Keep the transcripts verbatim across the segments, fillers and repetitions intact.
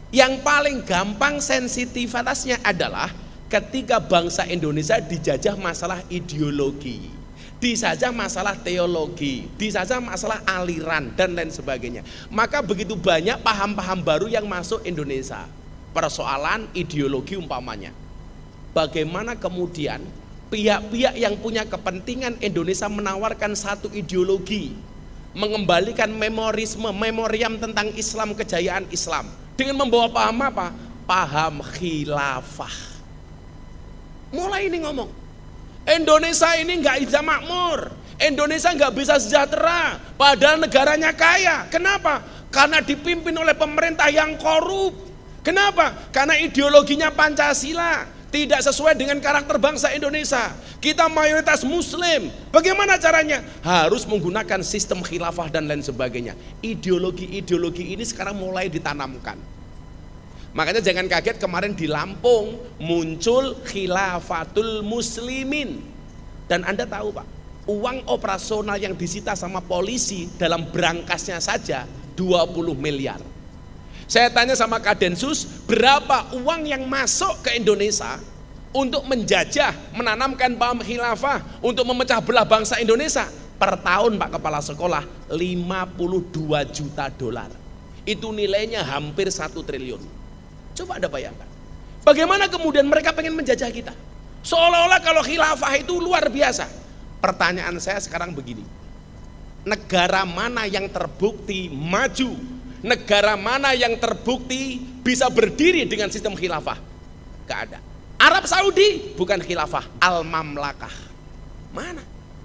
Yang paling gampang sensitivitasnya adalah ketika bangsa Indonesia dijajah masalah ideologi, dijajah masalah teologi, dijajah masalah aliran dan lain sebagainya. Maka begitu banyak paham-paham baru yang masuk Indonesia. Persoalan ideologi umpamanya. Bagaimana kemudian pihak-pihak yang punya kepentingan Indonesia menawarkan satu ideologi, mengembalikan memorisme, memoriam tentang Islam, kejayaan Islam, dengan membawa paham apa? Paham khilafah. Mulai ini ngomong, Indonesia ini nggak bisa makmur, Indonesia nggak bisa sejahtera, padahal negaranya kaya. Kenapa? Karena dipimpin oleh pemerintah yang korup. Kenapa? Karena ideologinya Pancasila, tidak sesuai dengan karakter bangsa Indonesia. Kita mayoritas muslim. Bagaimana caranya? Harus menggunakan sistem khilafah dan lain sebagainya. Ideologi-ideologi ini sekarang mulai ditanamkan. Makanya jangan kaget kemarin di Lampung muncul khilafatul muslimin. Dan Anda tahu Pak, uang operasional yang disita sama polisi dalam berangkasnya saja dua puluh miliar. Saya tanya sama Kadensus, berapa uang yang masuk ke Indonesia untuk menjajah, menanamkan paham khilafah, untuk memecah belah bangsa Indonesia? Per tahun Pak Kepala Sekolah, lima puluh dua juta dolar. Itu nilainya hampir satu triliun. Coba Anda bayangkan. Bagaimana kemudian mereka pengen menjajah kita? Seolah-olah kalau khilafah itu luar biasa. Pertanyaan saya sekarang begini. Negara mana yang terbukti maju? Negara mana yang terbukti bisa berdiri dengan sistem khilafah? Gak ada. Arab Saudi bukan khilafah, Al-Mamlakah. Mana?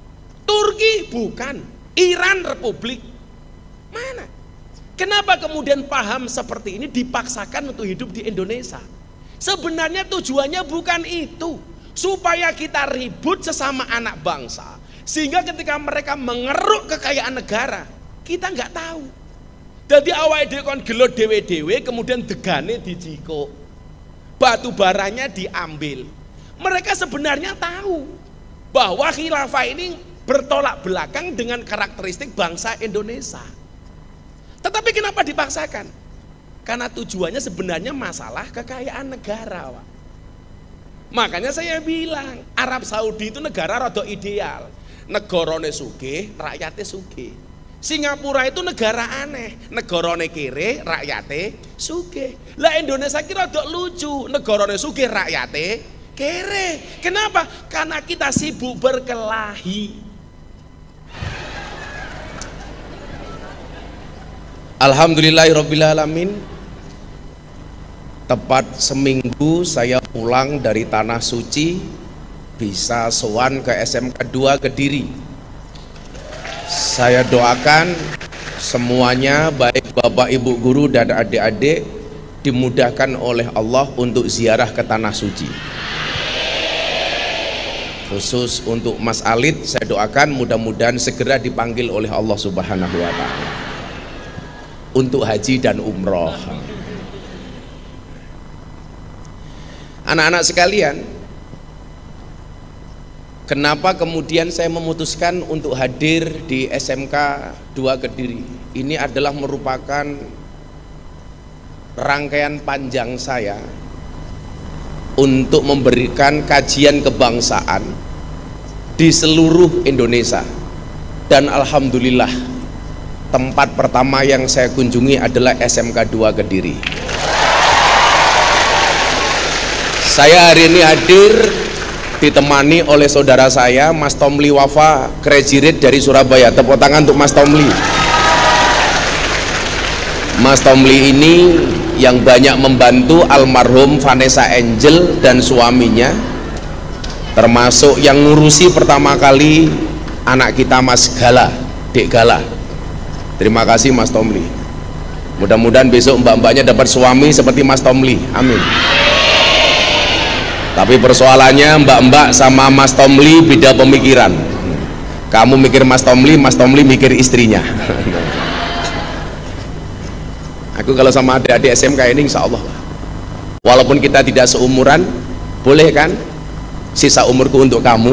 Turki bukan, Iran Republik. Mana? Kenapa kemudian paham seperti ini dipaksakan untuk hidup di Indonesia? Sebenarnya tujuannya bukan itu, supaya kita ribut sesama anak bangsa, sehingga ketika mereka mengeruk kekayaan negara, kita nggak tahu. Jadi awal dhewe kon gelo dewe-dewe, kemudian degane dijiko, batu baranya diambil. Mereka sebenarnya tahu bahwa khilafah ini bertolak belakang dengan karakteristik bangsa Indonesia. Tetapi kenapa dipaksakan? Karena tujuannya sebenarnya masalah kekayaan negara, Pak. Makanya saya bilang Arab Saudi itu negara rada ideal, negarane sugih, rakyatnya sugih. Singapura itu negara aneh, negarane kere, rakyatnya sugih. Lah Indonesia kira rada lucu, negarane sugih, rakyatnya kere. Kenapa? Karena kita sibuk berkelahi. Alhamdulillahirrabbilalamin. Tepat seminggu saya pulang dari Tanah Suci, bisa sowan ke S M K dua Kediri. Saya doakan semuanya, baik bapak ibu guru dan adik-adik, dimudahkan oleh Allah untuk ziarah ke Tanah Suci. Khusus untuk Mas Alit, saya doakan mudah-mudahan segera dipanggil oleh Allah Subhanahu wa Ta'ala untuk haji dan umroh. Anak-anak sekalian, kenapa kemudian saya memutuskan untuk hadir di S M K dua Kediri? Ini adalah merupakan rangkaian panjang saya untuk memberikan kajian kebangsaan di seluruh Indonesia. Dan alhamdulillah, tempat pertama yang saya kunjungi adalah S M K dua Kediri. Saya hari ini hadir ditemani oleh saudara saya Mas Tomli Wafa, graduate dari Surabaya. Tepuk tangan untuk Mas Tomli. Mas Tomli ini yang banyak membantu almarhum Vanessa Angel dan suaminya, termasuk yang ngurusi pertama kali anak kita Mas Gala, Dek Gala. Terima kasih Mas Tomli. Mudah-mudahan besok mbak-mbaknya dapat suami seperti Mas Tomli. Amin. Tapi persoalannya mbak-mbak sama Mas Tomli beda pemikiran. Kamu mikir Mas Tomli, Mas Tomli mikir istrinya. Aku kalau sama adik-adik S M K ini insya Allah, walaupun kita tidak seumuran, boleh kan sisa umurku untuk kamu.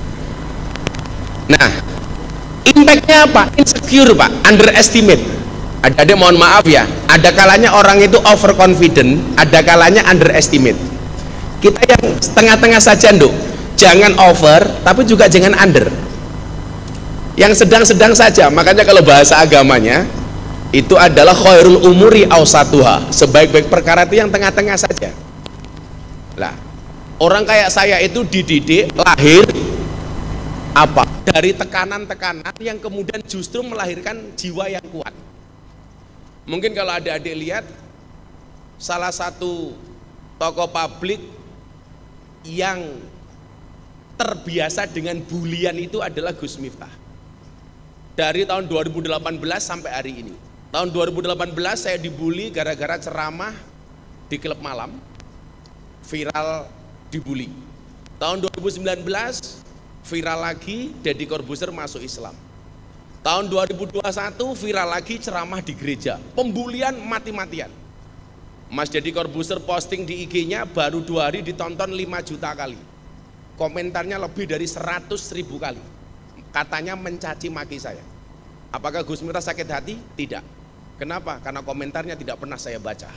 Nah, impactnya apa? Insecure Pak, underestimate. Adik-adik mohon maaf ya, ada kalanya orang itu overconfident, ada kalanya underestimate. Kita yang setengah-tengah saja nduk, jangan over tapi juga jangan under, yang sedang-sedang saja. Makanya kalau bahasa agamanya itu adalah khairul umuri awsatuha, sebaik-baik perkara itu yang tengah-tengah saja. Lah, orang kayak saya itu dididik lahir apa? Dari tekanan-tekanan yang kemudian justru melahirkan jiwa yang kuat. Mungkin kalau adik-adik lihat salah satu tokoh publik yang terbiasa dengan bulian itu adalah Gus Miftah. Dari tahun dua ribu delapan belas sampai hari ini. Tahun dua ribu delapan belas saya dibully gara-gara ceramah di klub malam, viral dibully. Tahun dua ribu sembilan belas viral lagi, Deddy Corbuzier masuk Islam. Tahun dua ribu dua puluh satu viral lagi ceramah di gereja, pembulian mati-matian. Mas Deddy Corbuzier posting di I G-nya baru dua hari ditonton lima juta kali. Komentarnya lebih dari seratus ribu kali. Katanya mencaci maki saya. Apakah Gus Miftah sakit hati? Tidak. Kenapa? Karena komentarnya tidak pernah saya baca.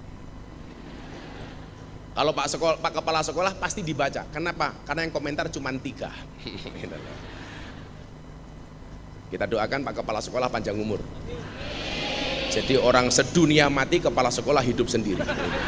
Kalau Pak sekolah, Pak Kepala Sekolah pasti dibaca. Kenapa? Karena yang komentar cuma tiga. Kita doakan Pak Kepala Sekolah panjang umur. Jadi orang sedunia mati, Kepala Sekolah hidup sendiri.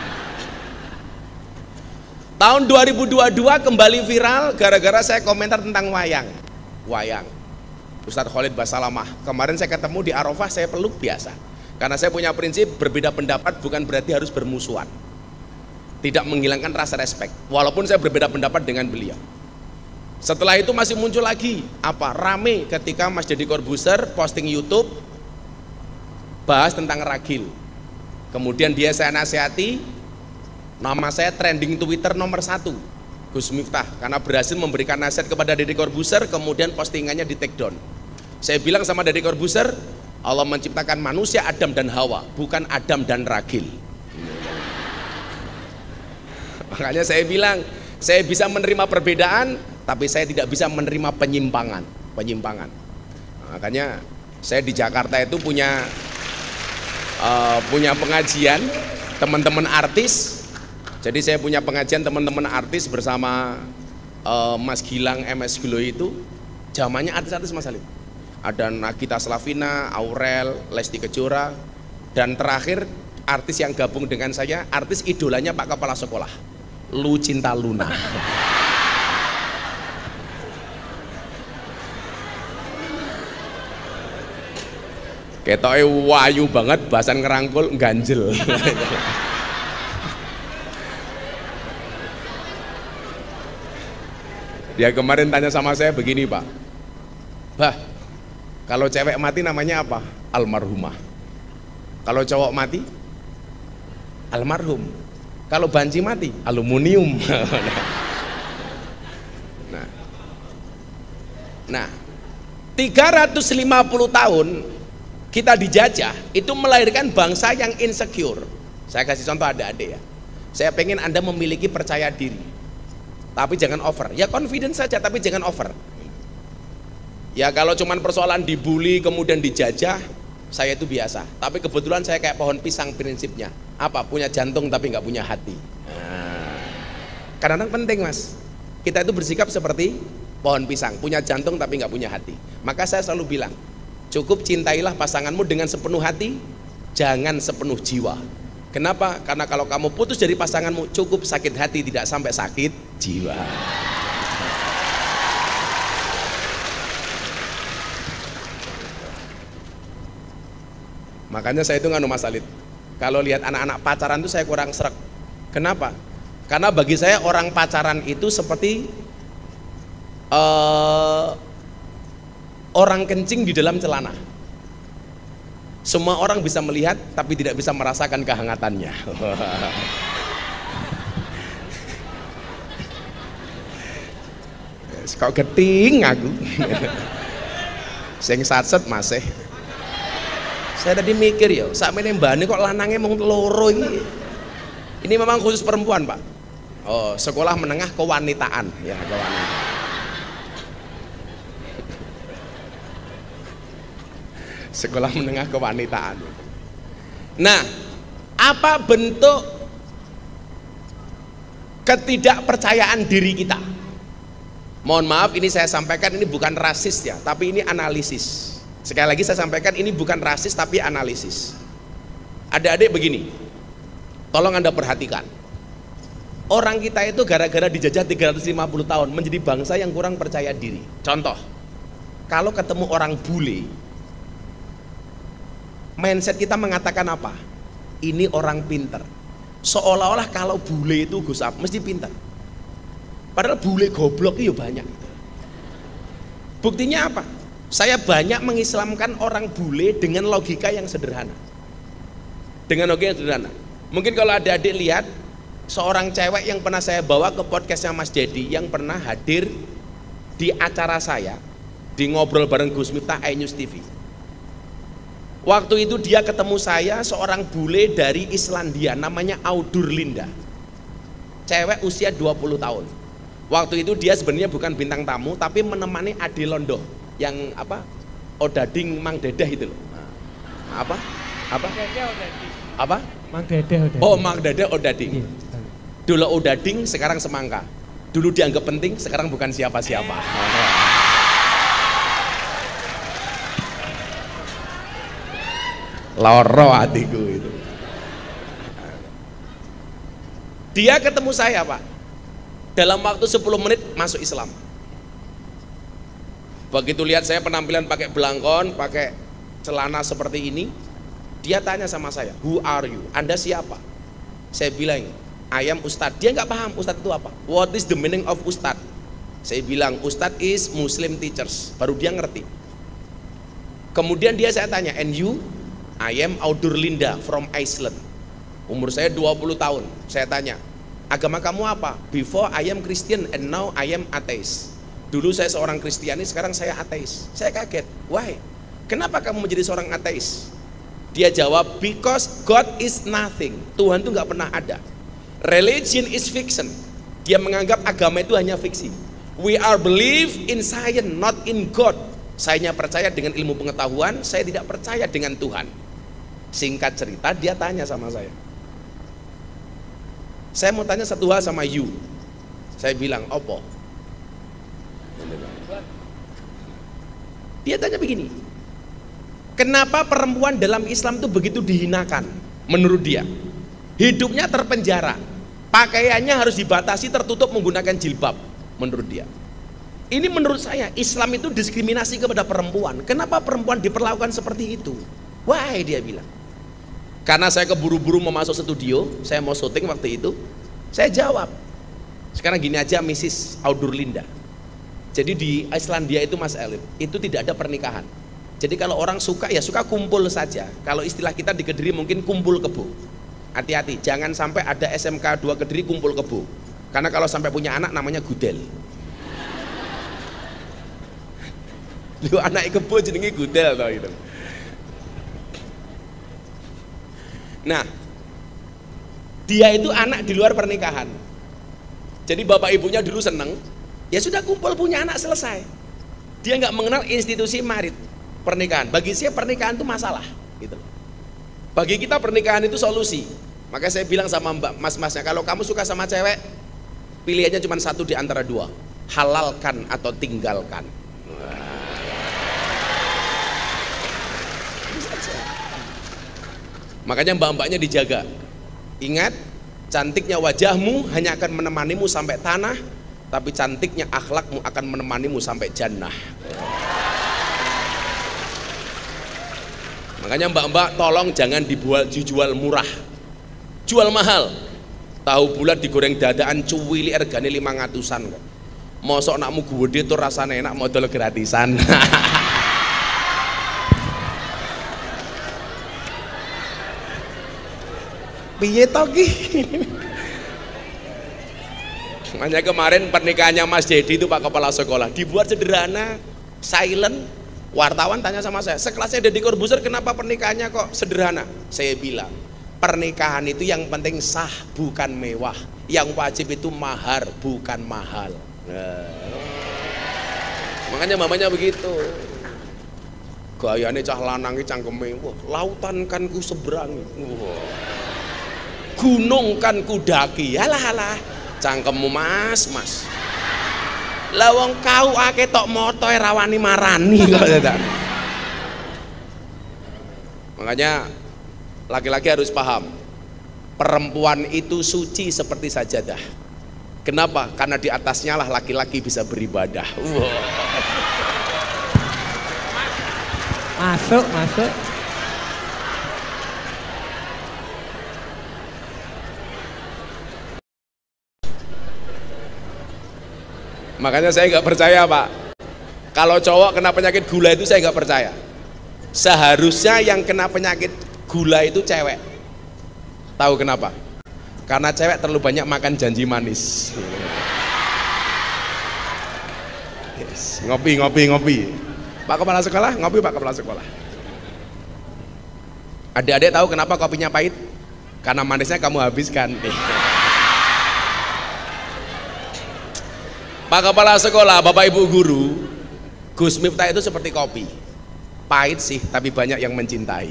Tahun dua ribu dua puluh dua kembali viral gara-gara saya komentar tentang wayang. Wayang. Ustadz Khalid Basalamah. Kemarin saya ketemu di Arafah, saya peluk biasa. Karena saya punya prinsip berbeda pendapat bukan berarti harus bermusuhan. Tidak menghilangkan rasa respect. Walaupun saya berbeda pendapat dengan beliau. Setelah itu masih muncul lagi apa rame ketika Mas Deddy Corbuzier posting YouTube bahas tentang ragil. Kemudian dia saya nasihati, nama saya trending Twitter nomor satu, Gus Miftah, karena berhasil memberikan nasihat kepada Deddy Corbuzier. Kemudian postingannya di take down. Saya bilang sama Deddy Corbuzier, Allah menciptakan manusia Adam dan Hawa, bukan Adam dan ragil. Makanya saya bilang, saya bisa menerima perbedaan, tapi saya tidak bisa menerima penyimpangan, penyimpangan. Makanya saya di Jakarta itu punya uh, punya pengajian teman-teman artis. Jadi saya punya pengajian teman-teman artis bersama uh, Mas Gilang M S Glow itu, zamannya artis-artis Mas Halim. Ada Nagita Slavina, Aurel, Lesti Kejora, dan terakhir artis yang gabung dengan saya, artis idolanya Pak Kepala Sekolah, Lucinta Luna. Ketoke wayu banget, bahasan ngerangkul ganjel. Dia kemarin tanya sama saya begini, Pak. Bah, kalau cewek mati namanya apa? Almarhumah. Kalau cowok mati? Almarhum. Kalau banci mati? Aluminium. Nah, nah, tiga ratus lima puluh tahun kita dijajah, itu melahirkan bangsa yang insecure. Saya kasih contoh adik-adik ya. Saya pengen Anda memiliki percaya diri, tapi jangan over. Ya confidence saja, tapi jangan over. Ya kalau cuman persoalan dibully kemudian dijajah, saya itu biasa. Tapi kebetulan saya kayak pohon pisang prinsipnya. Apa? Punya jantung tapi nggak punya hati. Nah, kadang-kadang penting mas, kita itu bersikap seperti pohon pisang, punya jantung tapi nggak punya hati. Maka saya selalu bilang, cukup cintailah pasanganmu dengan sepenuh hati, jangan sepenuh jiwa. Kenapa? Karena kalau kamu putus dari pasanganmu, cukup sakit hati, tidak sampai sakit jiwa. Makanya saya itu nganu Mas Alid, kalau lihat anak-anak pacaran itu saya kurang srek. Kenapa? Karena bagi saya orang pacaran itu seperti uh, orang kencing di dalam celana. Semua orang bisa melihat tapi tidak bisa merasakan kehangatannya. Kok geting aku. Sing satset masih. Saya tadi mikir ya, sakmene mbane kok lanangnya mau loro ini. Ini memang khusus perempuan, Pak. Oh, sekolah menengah kewanitaan, ya, kewanitaan. Sekolah menengah kewanitaan. Nah, apa bentuk ketidakpercayaan diri kita? Mohon maaf, ini saya sampaikan ini bukan rasis ya, tapi ini analisis. Sekali lagi saya sampaikan ini bukan rasis tapi analisis. Adik-adik begini, tolong Anda perhatikan. Orang kita itu gara-gara dijajah tiga ratus lima puluh tahun menjadi bangsa yang kurang percaya diri. Contoh, kalau ketemu orang bule, mindset kita mengatakan apa? Ini orang pinter. Seolah-olah kalau bule itu Gus Ab, mesti pinter. Padahal bule goblok itu banyak. Buktinya apa? Saya banyak mengislamkan orang bule dengan logika yang sederhana. Dengan logika yang sederhana. Mungkin kalau adik-adik lihat seorang cewek yang pernah saya bawa ke podcastnya Mas Dedi, yang pernah hadir di acara saya di Ngobrol Bareng Gus Miftah iNews T V. Waktu itu dia ketemu saya, seorang bule dari Islandia namanya Audur Linda. Cewek usia dua puluh tahun. Waktu itu dia sebenarnya bukan bintang tamu tapi menemani Ade Londo yang apa? Odading Mang Dedeh itu loh. Nah, apa? Apa? Apa? Mang Dedeh Odading. Oh, Mang Dedeh Odading. Dulu Odading, sekarang semangka. Dulu dianggap penting, sekarang bukan siapa-siapa. Loro hatiku itu. Dia ketemu saya, Pak. Dalam waktu sepuluh menit masuk Islam. Begitu lihat saya penampilan pakai belangkon, pakai celana seperti ini, dia tanya sama saya, "Who are you? Anda siapa?" Saya bilang, "I am Ustadz." Dia nggak paham Ustadz itu apa. What is the meaning of Ustadz? Saya bilang, "Ustadz is Muslim teachers." Baru dia ngerti. Kemudian dia saya tanya, "And you?" "I am Audur Linda from Iceland." Umur saya dua puluh tahun. Saya tanya, "Agama kamu apa?" "Before I am Christian and now I am atheist." Dulu saya seorang Kristiani, sekarang saya ateis. Saya kaget. "Why? Kenapa kamu menjadi seorang ateis?" Dia jawab, "Because God is nothing." Tuhan itu nggak pernah ada. Religion is fiction. Dia menganggap agama itu hanya fiksi. We are believe in science, not in God. Saya hanya percaya dengan ilmu pengetahuan, saya tidak percaya dengan Tuhan. Singkat cerita, dia tanya sama saya, "Saya mau tanya satu hal sama you." Saya bilang, "Opo?" Dia tanya begini, "Kenapa perempuan dalam Islam itu begitu dihinakan?" Menurut dia, hidupnya terpenjara, pakaiannya harus dibatasi, tertutup menggunakan jilbab. Menurut dia, ini menurut saya Islam itu diskriminasi kepada perempuan. Kenapa perempuan diperlakukan seperti itu? Why? Dia bilang. Karena saya keburu-buru mau masuk studio, saya mau syuting waktu itu, saya jawab, "Sekarang gini aja Missus Audur Linda. Jadi di Islandia itu Mas Elif, itu tidak ada pernikahan. Jadi kalau orang suka ya suka kumpul saja. Kalau istilah kita di Kediri mungkin kumpul kebo. Hati-hati, jangan sampai ada S M K dua Kediri kumpul kebo. Karena kalau sampai punya anak namanya gudel." Lu anak kebo jenenge gudel tau gitu. Nah, dia itu anak di luar pernikahan. Jadi bapak ibunya dulu seneng, ya sudah kumpul punya anak selesai. Dia nggak mengenal institusi marit pernikahan. Bagi saya pernikahan itu masalah, gitu. Bagi kita pernikahan itu solusi. Maka saya bilang sama mbak mas-masnya, kalau kamu suka sama cewek, pilihannya cuma satu di antara dua, halalkan atau tinggalkan. Makanya mbak-mbaknya dijaga. Ingat, cantiknya wajahmu hanya akan menemanimu sampai tanah, tapi cantiknya akhlakmu akan menemanimu sampai jannah. Makanya mbak-mbak tolong jangan dijual, dijual murah, jual mahal. Tahu bulat digoreng dadaan cuwili regane lima ngatusan kok. Mosok nakmu gede tuh rasanya enak modal gratisan. Piye to ki? Makanya kemarin pernikahannya Mas Dedi itu Pak Kepala Sekolah dibuat sederhana, silent. Wartawan tanya sama saya, sekelasnya Deddy Corbuzier kenapa pernikahannya kok sederhana? Saya bilang, pernikahan itu yang penting sah bukan mewah, yang wajib itu mahar bukan mahal. Nah, makanya mamanya begitu. Gayane cah lanang iki cangkeme, wah, lautan kan ku seberangi. Wah. Gunung kan ku daki. Halah halah. Cangkemmu Mas, Mas. Lah wong kau ake tok moto rawani marani kok ya. Makanya laki-laki harus paham, perempuan itu suci seperti sajadah. Kenapa? Karena di atasnya lah laki-laki bisa beribadah. Wow. Masuk, masuk. Makanya saya nggak percaya Pak, kalau cowok kena penyakit gula itu saya nggak percaya. Seharusnya yang kena penyakit gula itu cewek. Tahu kenapa? Karena cewek terlalu banyak makan janji manis. Yes. Ngopi, ngopi, ngopi. Pak Kepala Sekolah, ngopi Pak Kepala Sekolah. Adik-adik tahu kenapa kopinya pahit? Karena manisnya kamu habiskan. Pak Kepala Sekolah, Bapak Ibu Guru, Gus Miftah itu seperti kopi. Pahit sih, tapi banyak yang mencintai.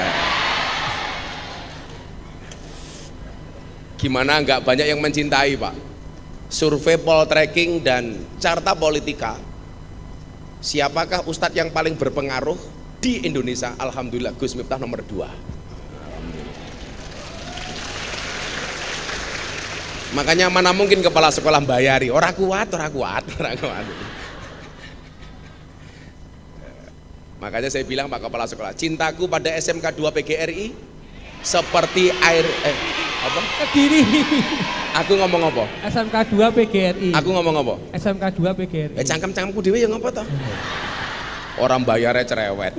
Gimana nggak banyak yang mencintai Pak? Survei Poltreking dan Carta Politika, siapakah ustadz yang paling berpengaruh di Indonesia? Alhamdulillah Gus Miftah nomor dua. Makanya mana mungkin kepala sekolah bayari, orang kuat, orang kuat, orang kuat. Makanya saya bilang Pak Kepala Sekolah, cintaku pada S M K dua P G R I seperti air eh apa? Kediri. Aku ngomong apa? S M K dua P G R I. Aku ngomong apa? S M K dua P G R I. Eh cangkem-cangkemku dhewe ya ngopo toh? Orang bayarnya cerewet.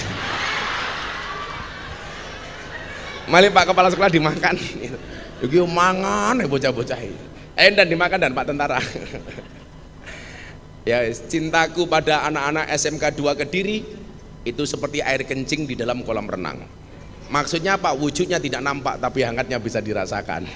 Mali Pak Kepala Sekolah dimakan. Iki mangan eh bocah-bocah iki. Eh dan dimakan dan Pak Tentara. Ya, cintaku pada anak-anak S M K dua Kediri itu seperti air kencing di dalam kolam renang. Maksudnya apa? Wujudnya tidak nampak tapi hangatnya bisa dirasakan.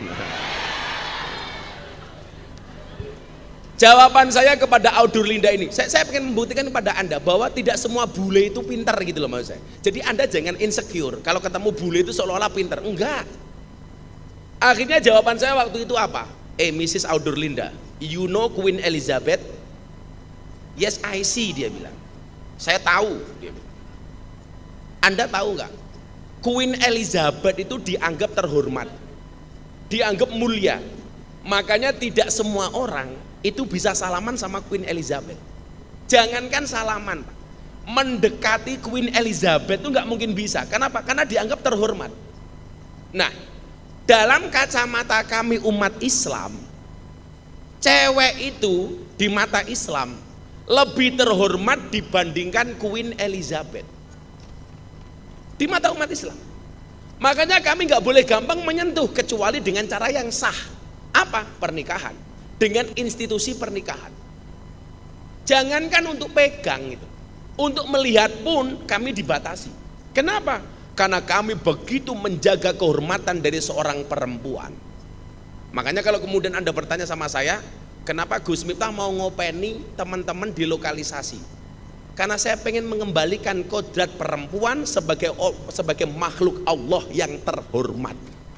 Jawaban saya kepada Audur Linda ini, saya, saya ingin membuktikan kepada Anda bahwa tidak semua bule itu pintar gitu loh maksud saya. Jadi Anda jangan insecure kalau ketemu bule itu seolah-olah pintar. Enggak. Akhirnya jawaban saya waktu itu apa? Eh Missus Audur Linda, you know Queen Elizabeth? Yes I see, dia bilang. Saya tahu, dia bilang. Anda tahu nggak? Queen Elizabeth itu dianggap terhormat, dianggap mulia. Makanya tidak semua orang itu bisa salaman sama Queen Elizabeth. Jangankan salaman, mendekati Queen Elizabeth itu nggak mungkin bisa. Kenapa? Karena dianggap terhormat. Nah, dalam kacamata kami umat Islam, cewek itu di mata Islam lebih terhormat dibandingkan Queen Elizabeth di mata umat Islam. Makanya kami nggak boleh gampang menyentuh kecuali dengan cara yang sah. Apa? Pernikahan, dengan institusi pernikahan. Jangankan untuk pegang itu, untuk melihat pun kami dibatasi. Kenapa? Karena kami begitu menjaga kehormatan dari seorang perempuan. Makanya kalau kemudian Anda bertanya sama saya, kenapa Gus Miftah mau ngopeni teman-teman di lokalisasi? Karena saya pengen mengembalikan kodrat perempuan sebagai sebagai makhluk Allah yang terhormat.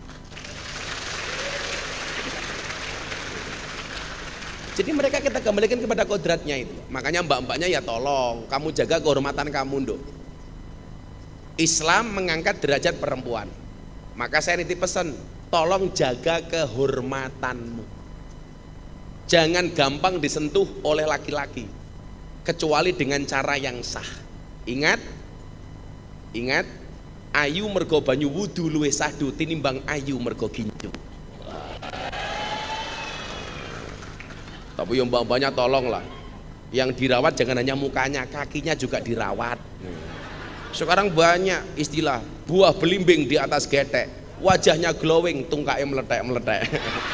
Jadi mereka kita kembalikan kepada kodratnya itu. Makanya mbak-mbaknya ya tolong kamu jaga kehormatan kamu, Nduk. Islam mengangkat derajat perempuan. Maka saya nitip pesan, tolong jaga kehormatanmu. Jangan gampang disentuh oleh laki-laki kecuali dengan cara yang sah. Ingat, ingat, ayu mergo banyu wudu luwih sahdu tinimbang ayu mergo ginju. Tapi yang mbak-mbaknya tolonglah, yang dirawat jangan hanya mukanya, kakinya juga dirawat. Sekarang banyak istilah buah belimbing di atas getek, wajahnya glowing, tungkaknya meletek-meletek.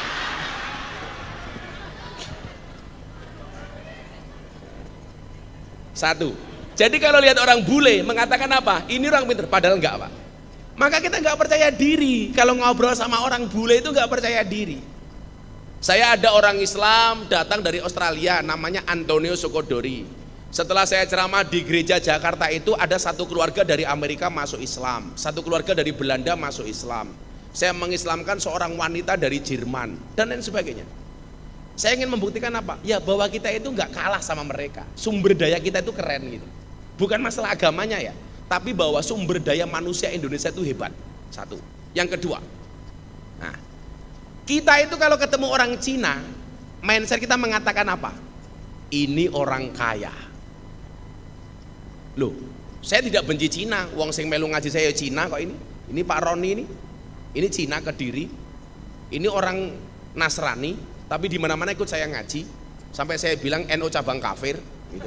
Satu. Jadi kalau lihat orang bule mengatakan apa? Ini orang pintar, padahal enggak, Pak. Maka kita enggak percaya diri kalau ngobrol sama orang bule itu enggak percaya diri. Saya ada orang Islam datang dari Australia namanya Antonio Sokodori. Setelah saya ceramah di gereja Jakarta itu ada satu keluarga dari Amerika masuk Islam, satu keluarga dari Belanda masuk Islam. Saya mengislamkan seorang wanita dari Jerman dan lain sebagainya. Saya ingin membuktikan apa? Ya bahwa kita itu nggak kalah sama mereka. Sumber daya kita itu keren gitu. Bukan masalah agamanya ya, tapi bahwa sumber daya manusia Indonesia itu hebat. Satu. Yang kedua, nah, kita itu kalau ketemu orang Cina, mindset kita mengatakan apa? Ini orang kaya. Loh, saya tidak benci Cina. Wong sing melu ngaji saya Cina kok ini. Ini Pak Roni ini. Ini Cina Kediri. Ini orang Nasrani, tapi di mana-mana ikut saya ngaji. Sampai saya bilang N U cabang kafir gitu.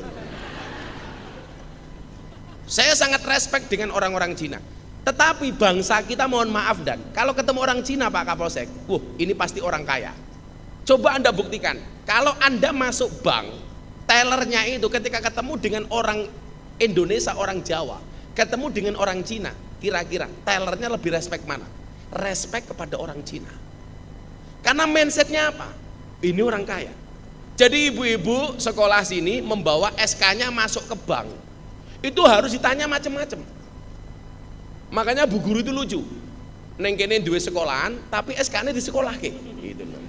Saya sangat respect dengan orang-orang Cina. Tetapi bangsa kita mohon maaf dan kalau ketemu orang Cina Pak Kapolsek, wah ini pasti orang kaya. Coba Anda buktikan. Kalau Anda masuk bank, tellernya itu ketika ketemu dengan orang Indonesia, orang Jawa, ketemu dengan orang Cina, kira-kira tellernya lebih respect mana? Respect kepada orang Cina. Karena mindsetnya apa? Ini orang kaya. Jadi ibu-ibu sekolah sini membawa S K-nya masuk ke bank, itu harus ditanya macam-macam. Makanya bu guru itu lucu. Neng kene duwe sekolahan, tapi S K-nya di sekolah ke. Gitu loh.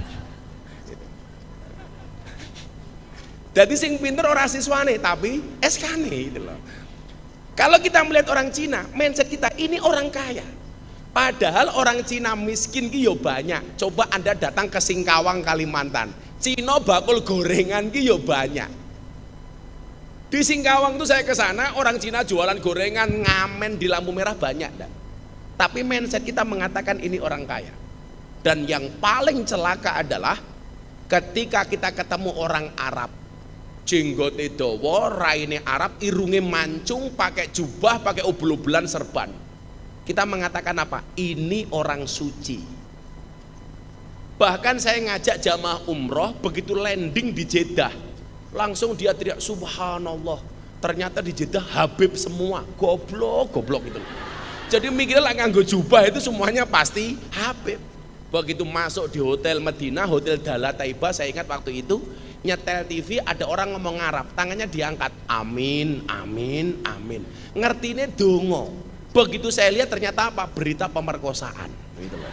Jadi sing pinter orang siswane, tapi S K-nya gitu loh. Kalau kita melihat orang Cina, mindset kita ini orang kaya. Padahal orang Cina miskin ki yo banyak. Coba Anda datang ke Singkawang Kalimantan, Cina bakul gorengan ki yo banyak. Di Singkawang tuh saya ke sana, orang Cina jualan gorengan ngamen di lampu merah banyak dah. Tapi mindset kita mengatakan ini orang kaya. Dan yang paling celaka adalah ketika kita ketemu orang Arab, jenggote dawa, raine Arab, irunge mancung, pakai jubah, pakai ubel-ubelan serban. Kita mengatakan apa? Ini orang suci. Bahkan saya ngajak jamaah umroh, begitu landing di Jeddah, langsung dia teriak subhanallah. Ternyata di Jeddah Habib semua, goblok, goblok itu. Jadi mikirnya lah nganggo jubah itu semuanya pasti Habib. Begitu masuk di hotel Medina, hotel Dala Taibah, saya ingat waktu itu nyetel T V ada orang ngomong Arab, tangannya diangkat, amin, amin, amin. Ngertine dongo. Begitu saya lihat ternyata apa? Berita pemerkosaan. Gitu loh.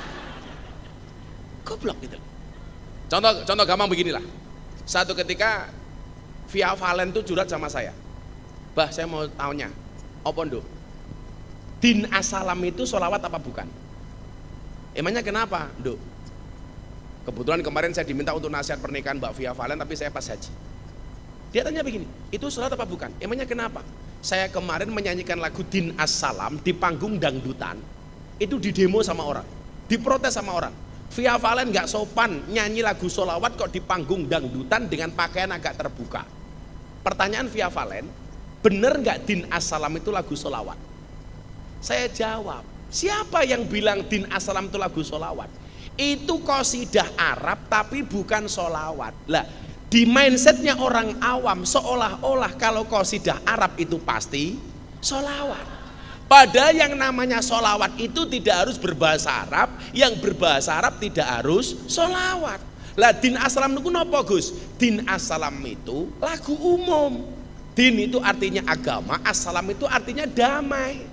Goblok gitu. Contoh, contoh gampang beginilah. Satu ketika Via Valen tuh curhat sama saya. Bah, saya mau tanya, apa nduk? Din Assalam itu sholawat apa bukan? Emangnya kenapa, nduk? Kebetulan kemarin saya diminta untuk nasihat pernikahan Mbak Via Valen, tapi saya pas haji. Dia tanya begini, itu sholawat apa bukan? Emangnya kenapa? Saya kemarin menyanyikan lagu Din Assalam di panggung dangdutan, itu di demo sama orang, diprotes sama orang. Via Valen gak sopan nyanyi lagu sholawat kok di panggung dangdutan dengan pakaian agak terbuka. Pertanyaan Via Valen, bener gak Din Assalam itu lagu sholawat? Saya jawab, siapa yang bilang Din Assalam itu lagu sholawat? Itu qasidah Arab tapi bukan sholawat. Lah, di mindsetnya orang awam seolah-olah kalau qasidah Arab itu pasti sholawat. Padahal yang namanya sholawat itu tidak harus berbahasa Arab, yang berbahasa Arab tidak harus sholawat. Lah Din Assalam itu napa Gus? Din Assalam itu lagu umum. Din itu artinya agama, Assalam itu artinya damai.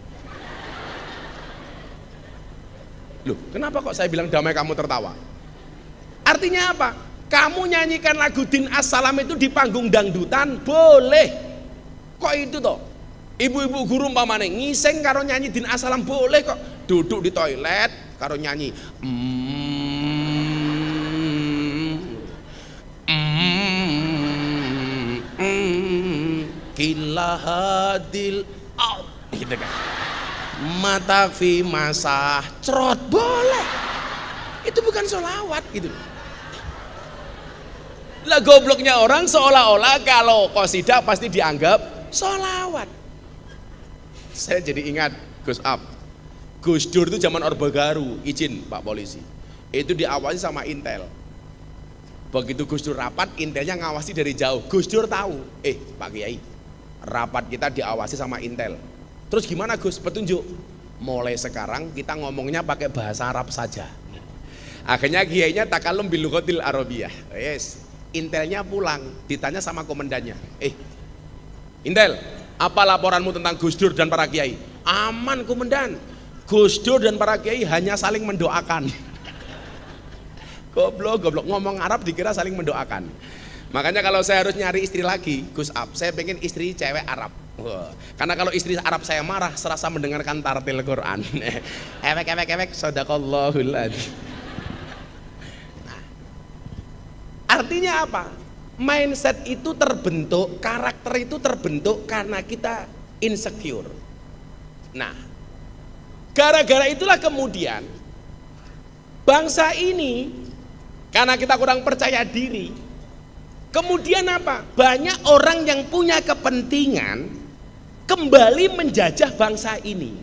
Loh, kenapa kok saya bilang damai kamu tertawa? Artinya apa? Kamu nyanyikan lagu Din Assalam itu di panggung dangdutan boleh. Kok itu toh? Ibu-ibu guru umpamane ngising karo nyanyi Din Assalam boleh kok. Duduk di toilet karo nyanyi mm, mm, mm, kilahadil out gitu kan. Mata fi masah cerot boleh. Itu bukan sholawat gitu. Lah gobloknya orang seolah-olah kalau qasidah pasti dianggap sholawat. Saya jadi ingat Gus Ab, Gus Dur itu zaman Orde Baru, izin Pak Polisi, itu diawasi sama Intel. Begitu Gus Dur rapat, Intelnya ngawasi dari jauh. Gus Dur tahu, eh Pak Kiai, rapat kita diawasi sama Intel. Terus gimana Gus? Petunjuk. Mulai sekarang kita ngomongnya pakai bahasa Arab saja. Akhirnya kiainya takalum bil lughatil arabiyah. Yes. Intelnya pulang, ditanya sama komandannya, eh Intel, apa laporanmu tentang Gus Dur dan para kiai? Aman komandan, Gus Dur dan para kiai hanya saling mendoakan. Goblok, goblok, ngomong Arab dikira saling mendoakan. Makanya kalau saya harus nyari istri lagi, Gus Ab, saya pengen istri cewek Arab. Wah, karena kalau istri Arab saya marah, serasa mendengarkan tartil Quran. Ewek, ewek, ewek, sadaqallahul adzim. Nah, artinya apa? Mindset itu terbentuk, karakter itu terbentuk karena kita insecure. Nah, gara-gara itulah kemudian bangsa ini, karena kita kurang percaya diri, kemudian apa? Banyak orang yang punya kepentingan kembali menjajah bangsa ini.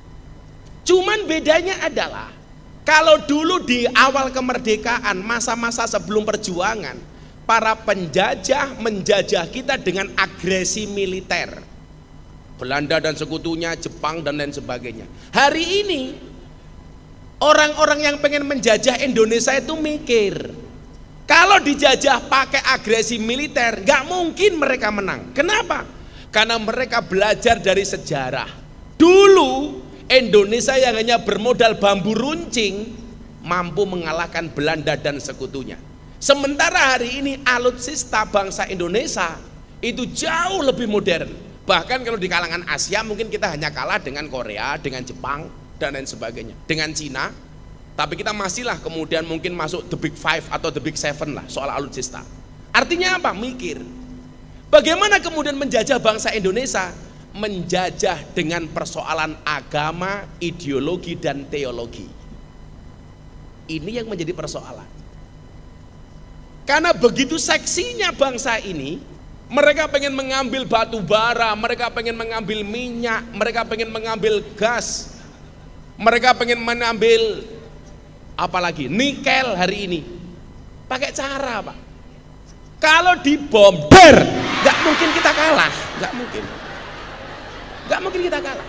Cuman bedanya adalah, kalau dulu di awal kemerdekaan, masa-masa sebelum perjuangan, para penjajah menjajah kita dengan agresi militer, Belanda dan sekutunya, Jepang dan lain sebagainya. Hari ini orang-orang yang pengen menjajah Indonesia itu mikir, kalau dijajah pakai agresi militer, nggak mungkin mereka menang. Kenapa? Karena mereka belajar dari sejarah. Dulu Indonesia yang hanya bermodal bambu runcing mampu mengalahkan Belanda dan sekutunya. Sementara hari ini alutsista bangsa Indonesia itu jauh lebih modern. Bahkan kalau di kalangan Asia mungkin kita hanya kalah dengan Korea, dengan Jepang dan lain sebagainya, dengan Cina. Tapi kita masihlah kemudian mungkin masuk the big five atau the big seven lah soal alutsista. Artinya apa? Mikir, bagaimana kemudian menjajah bangsa Indonesia? Menjajah dengan persoalan agama, ideologi dan teologi. Ini yang menjadi persoalan. Karena begitu seksinya bangsa ini, mereka pengen mengambil batu bara, mereka pengen mengambil minyak, mereka pengen mengambil gas, mereka pengen mengambil apalagi nikel hari ini. Pakai cara apa? Kalau dibomber, nggak mungkin kita kalah, nggak mungkin, nggak mungkin kita kalah.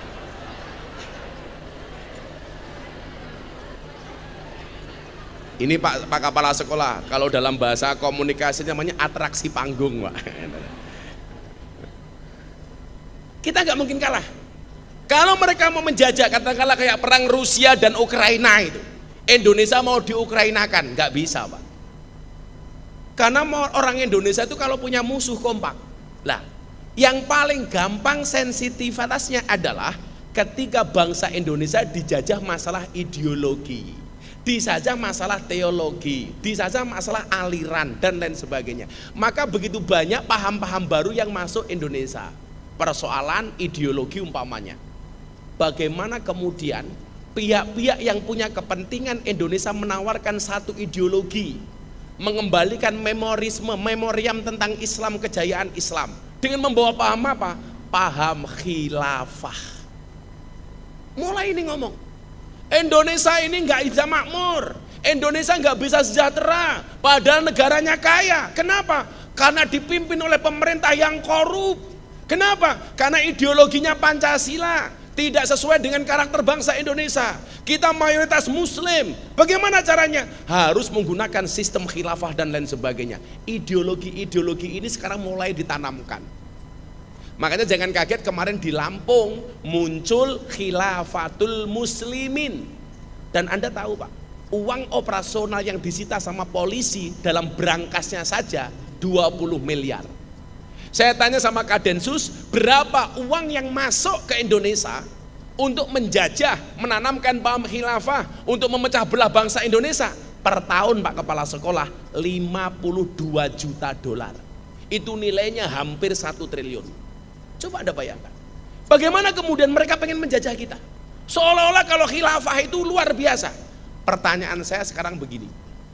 Ini Pak, Pak Kepala Sekolah, kalau dalam bahasa komunikasi namanya atraksi panggung, Pak. Kita nggak mungkin kalah. Kalau mereka mau menjajah, katakanlah kayak perang Rusia dan Ukraina itu, Indonesia mau diukrainakan, nggak bisa, Pak. Karena orang Indonesia itu kalau punya musuh kompak. Lah, yang paling gampang sensitivitasnya adalah ketika bangsa Indonesia dijajah masalah ideologi, disajah masalah teologi, disajah masalah aliran dan lain sebagainya. Maka begitu banyak paham-paham baru yang masuk Indonesia. Persoalan ideologi umpamanya. Bagaimana kemudian pihak-pihak yang punya kepentingan Indonesia menawarkan satu ideologi, mengembalikan memorisme, memoriam tentang Islam, kejayaan Islam, dengan membawa paham apa? Paham khilafah. Mulai ini ngomong, Indonesia ini nggak bisa makmur, Indonesia nggak bisa sejahtera, padahal negaranya kaya. Kenapa? Karena dipimpin oleh pemerintah yang korup. Kenapa? Karena ideologinya Pancasila, tidak sesuai dengan karakter bangsa Indonesia. Kita mayoritas Muslim. Bagaimana caranya? Harus menggunakan sistem khilafah dan lain sebagainya. Ideologi-ideologi ini sekarang mulai ditanamkan. Makanya jangan kaget kemarin di Lampung muncul khilafatul muslimin. Dan Anda tahu Pak, uang operasional yang disita sama polisi dalam berangkasnya saja dua puluh miliar. Saya tanya sama Kadensus, berapa uang yang masuk ke Indonesia untuk menjajah, menanamkan paham khilafah, untuk memecah belah bangsa Indonesia? Per tahun Pak Kepala Sekolah, lima puluh dua juta dolar. Itu nilainya hampir satu triliun. Coba Anda bayangkan, bagaimana kemudian mereka pengen menjajah kita, seolah-olah kalau khilafah itu luar biasa. Pertanyaan saya sekarang begini,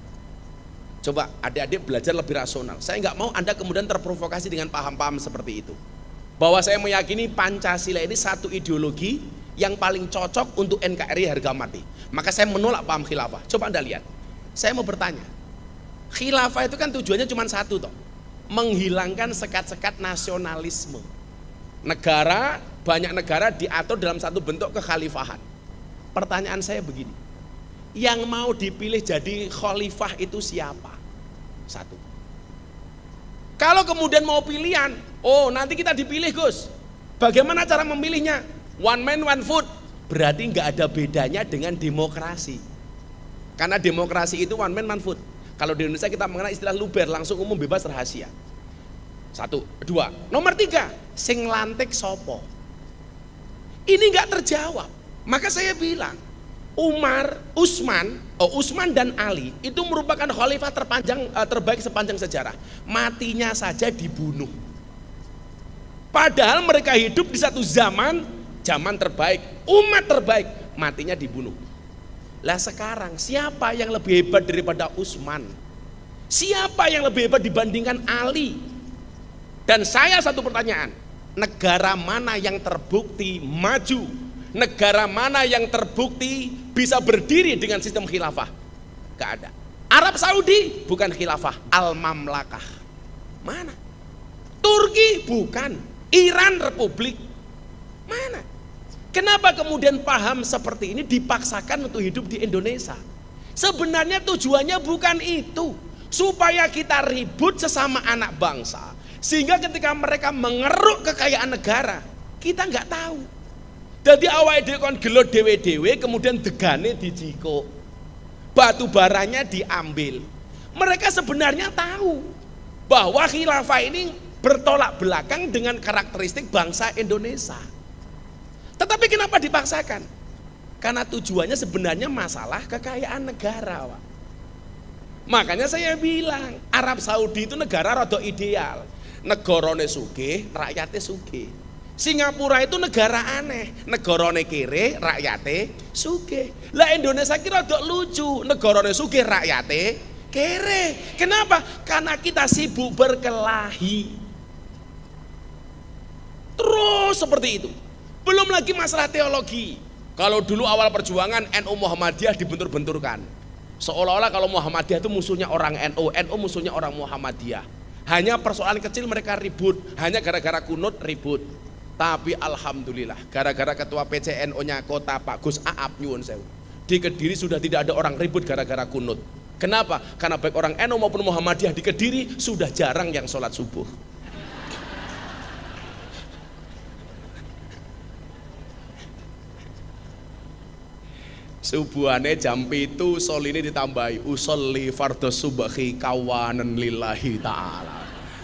coba adik-adik belajar lebih rasional. Saya nggak mau Anda kemudian terprovokasi dengan paham-paham seperti itu, bahwa saya meyakini Pancasila ini satu ideologi yang paling cocok untuk N K R I harga mati. Maka saya menolak paham khilafah. Coba Anda lihat, saya mau bertanya, khilafah itu kan tujuannya cuma satu toh, menghilangkan sekat-sekat nasionalisme. Negara, banyak negara diatur dalam satu bentuk kekhalifahan. Pertanyaan saya begini, yang mau dipilih jadi khalifah itu siapa? Satu. Kalau kemudian mau pilihan, oh nanti kita dipilih Gus. Bagaimana cara memilihnya? One man one vote. Berarti nggak ada bedanya dengan demokrasi. Karena demokrasi itu one man one vote. Kalau di Indonesia kita mengenal istilah luber, langsung umum bebas rahasia. Satu, dua. Nomor tiga, sing lantik sopo. Ini nggak terjawab. Maka saya bilang, Umar, Utsman, oh Utsman dan Ali itu merupakan khalifah terpanjang terbaik sepanjang sejarah. Matinya saja dibunuh. Padahal mereka hidup di satu zaman, zaman terbaik, umat terbaik, matinya dibunuh. Lah sekarang siapa yang lebih hebat daripada Utsman? Siapa yang lebih hebat dibandingkan Ali? Dan saya satu pertanyaan, negara mana yang terbukti maju? Negara mana yang terbukti bisa berdiri dengan sistem khilafah? Gak ada. Arab Saudi bukan khilafah, al-mamlakah. Mana? Turki bukan, Iran republik. Mana? Kenapa kemudian paham seperti ini dipaksakan untuk hidup di Indonesia? Sebenarnya tujuannya bukan itu, supaya kita ribut sesama anak bangsa, sehingga ketika mereka mengeruk kekayaan negara, kita nggak tahu. Jadi awal dhewe kon gelot dewe-dewe, kemudian degane dijiko, batu baranya diambil. Mereka sebenarnya tahu bahwa khilafah ini bertolak belakang dengan karakteristik bangsa Indonesia. Tetapi kenapa dipaksakan? Karena tujuannya sebenarnya masalah kekayaan negara, Pak. Makanya saya bilang Arab Saudi itu negara rada ideal. Negarane sugih, rakyatnya sugih. Singapura itu negara aneh, negarane kere, rakyatnya sugih. Lah Indonesia kira rada lucu, negarane sugih, rakyatnya kere. Kenapa? Karena kita sibuk berkelahi. Terus seperti itu. Belum lagi masalah teologi. Kalau dulu awal perjuangan N U Muhammadiyah dibentur-benturkan. Seolah-olah kalau Muhammadiyah itu musuhnya orang N U, N U musuhnya orang Muhammadiyah. Hanya persoalan kecil mereka ribut, hanya gara-gara kunut ribut. Tapi alhamdulillah, gara-gara ketua P C N O-nya kota Pak Gus Aap nyuwun sewu, di Kediri sudah tidak ada orang ribut gara-gara kunut. Kenapa? Karena baik orang N U maupun Muhammadiyah di Kediri sudah jarang yang sholat subuh. Subuhane jam pitu solini ditambahi usolli fardhu subhi kawanan lillahi ta'ala.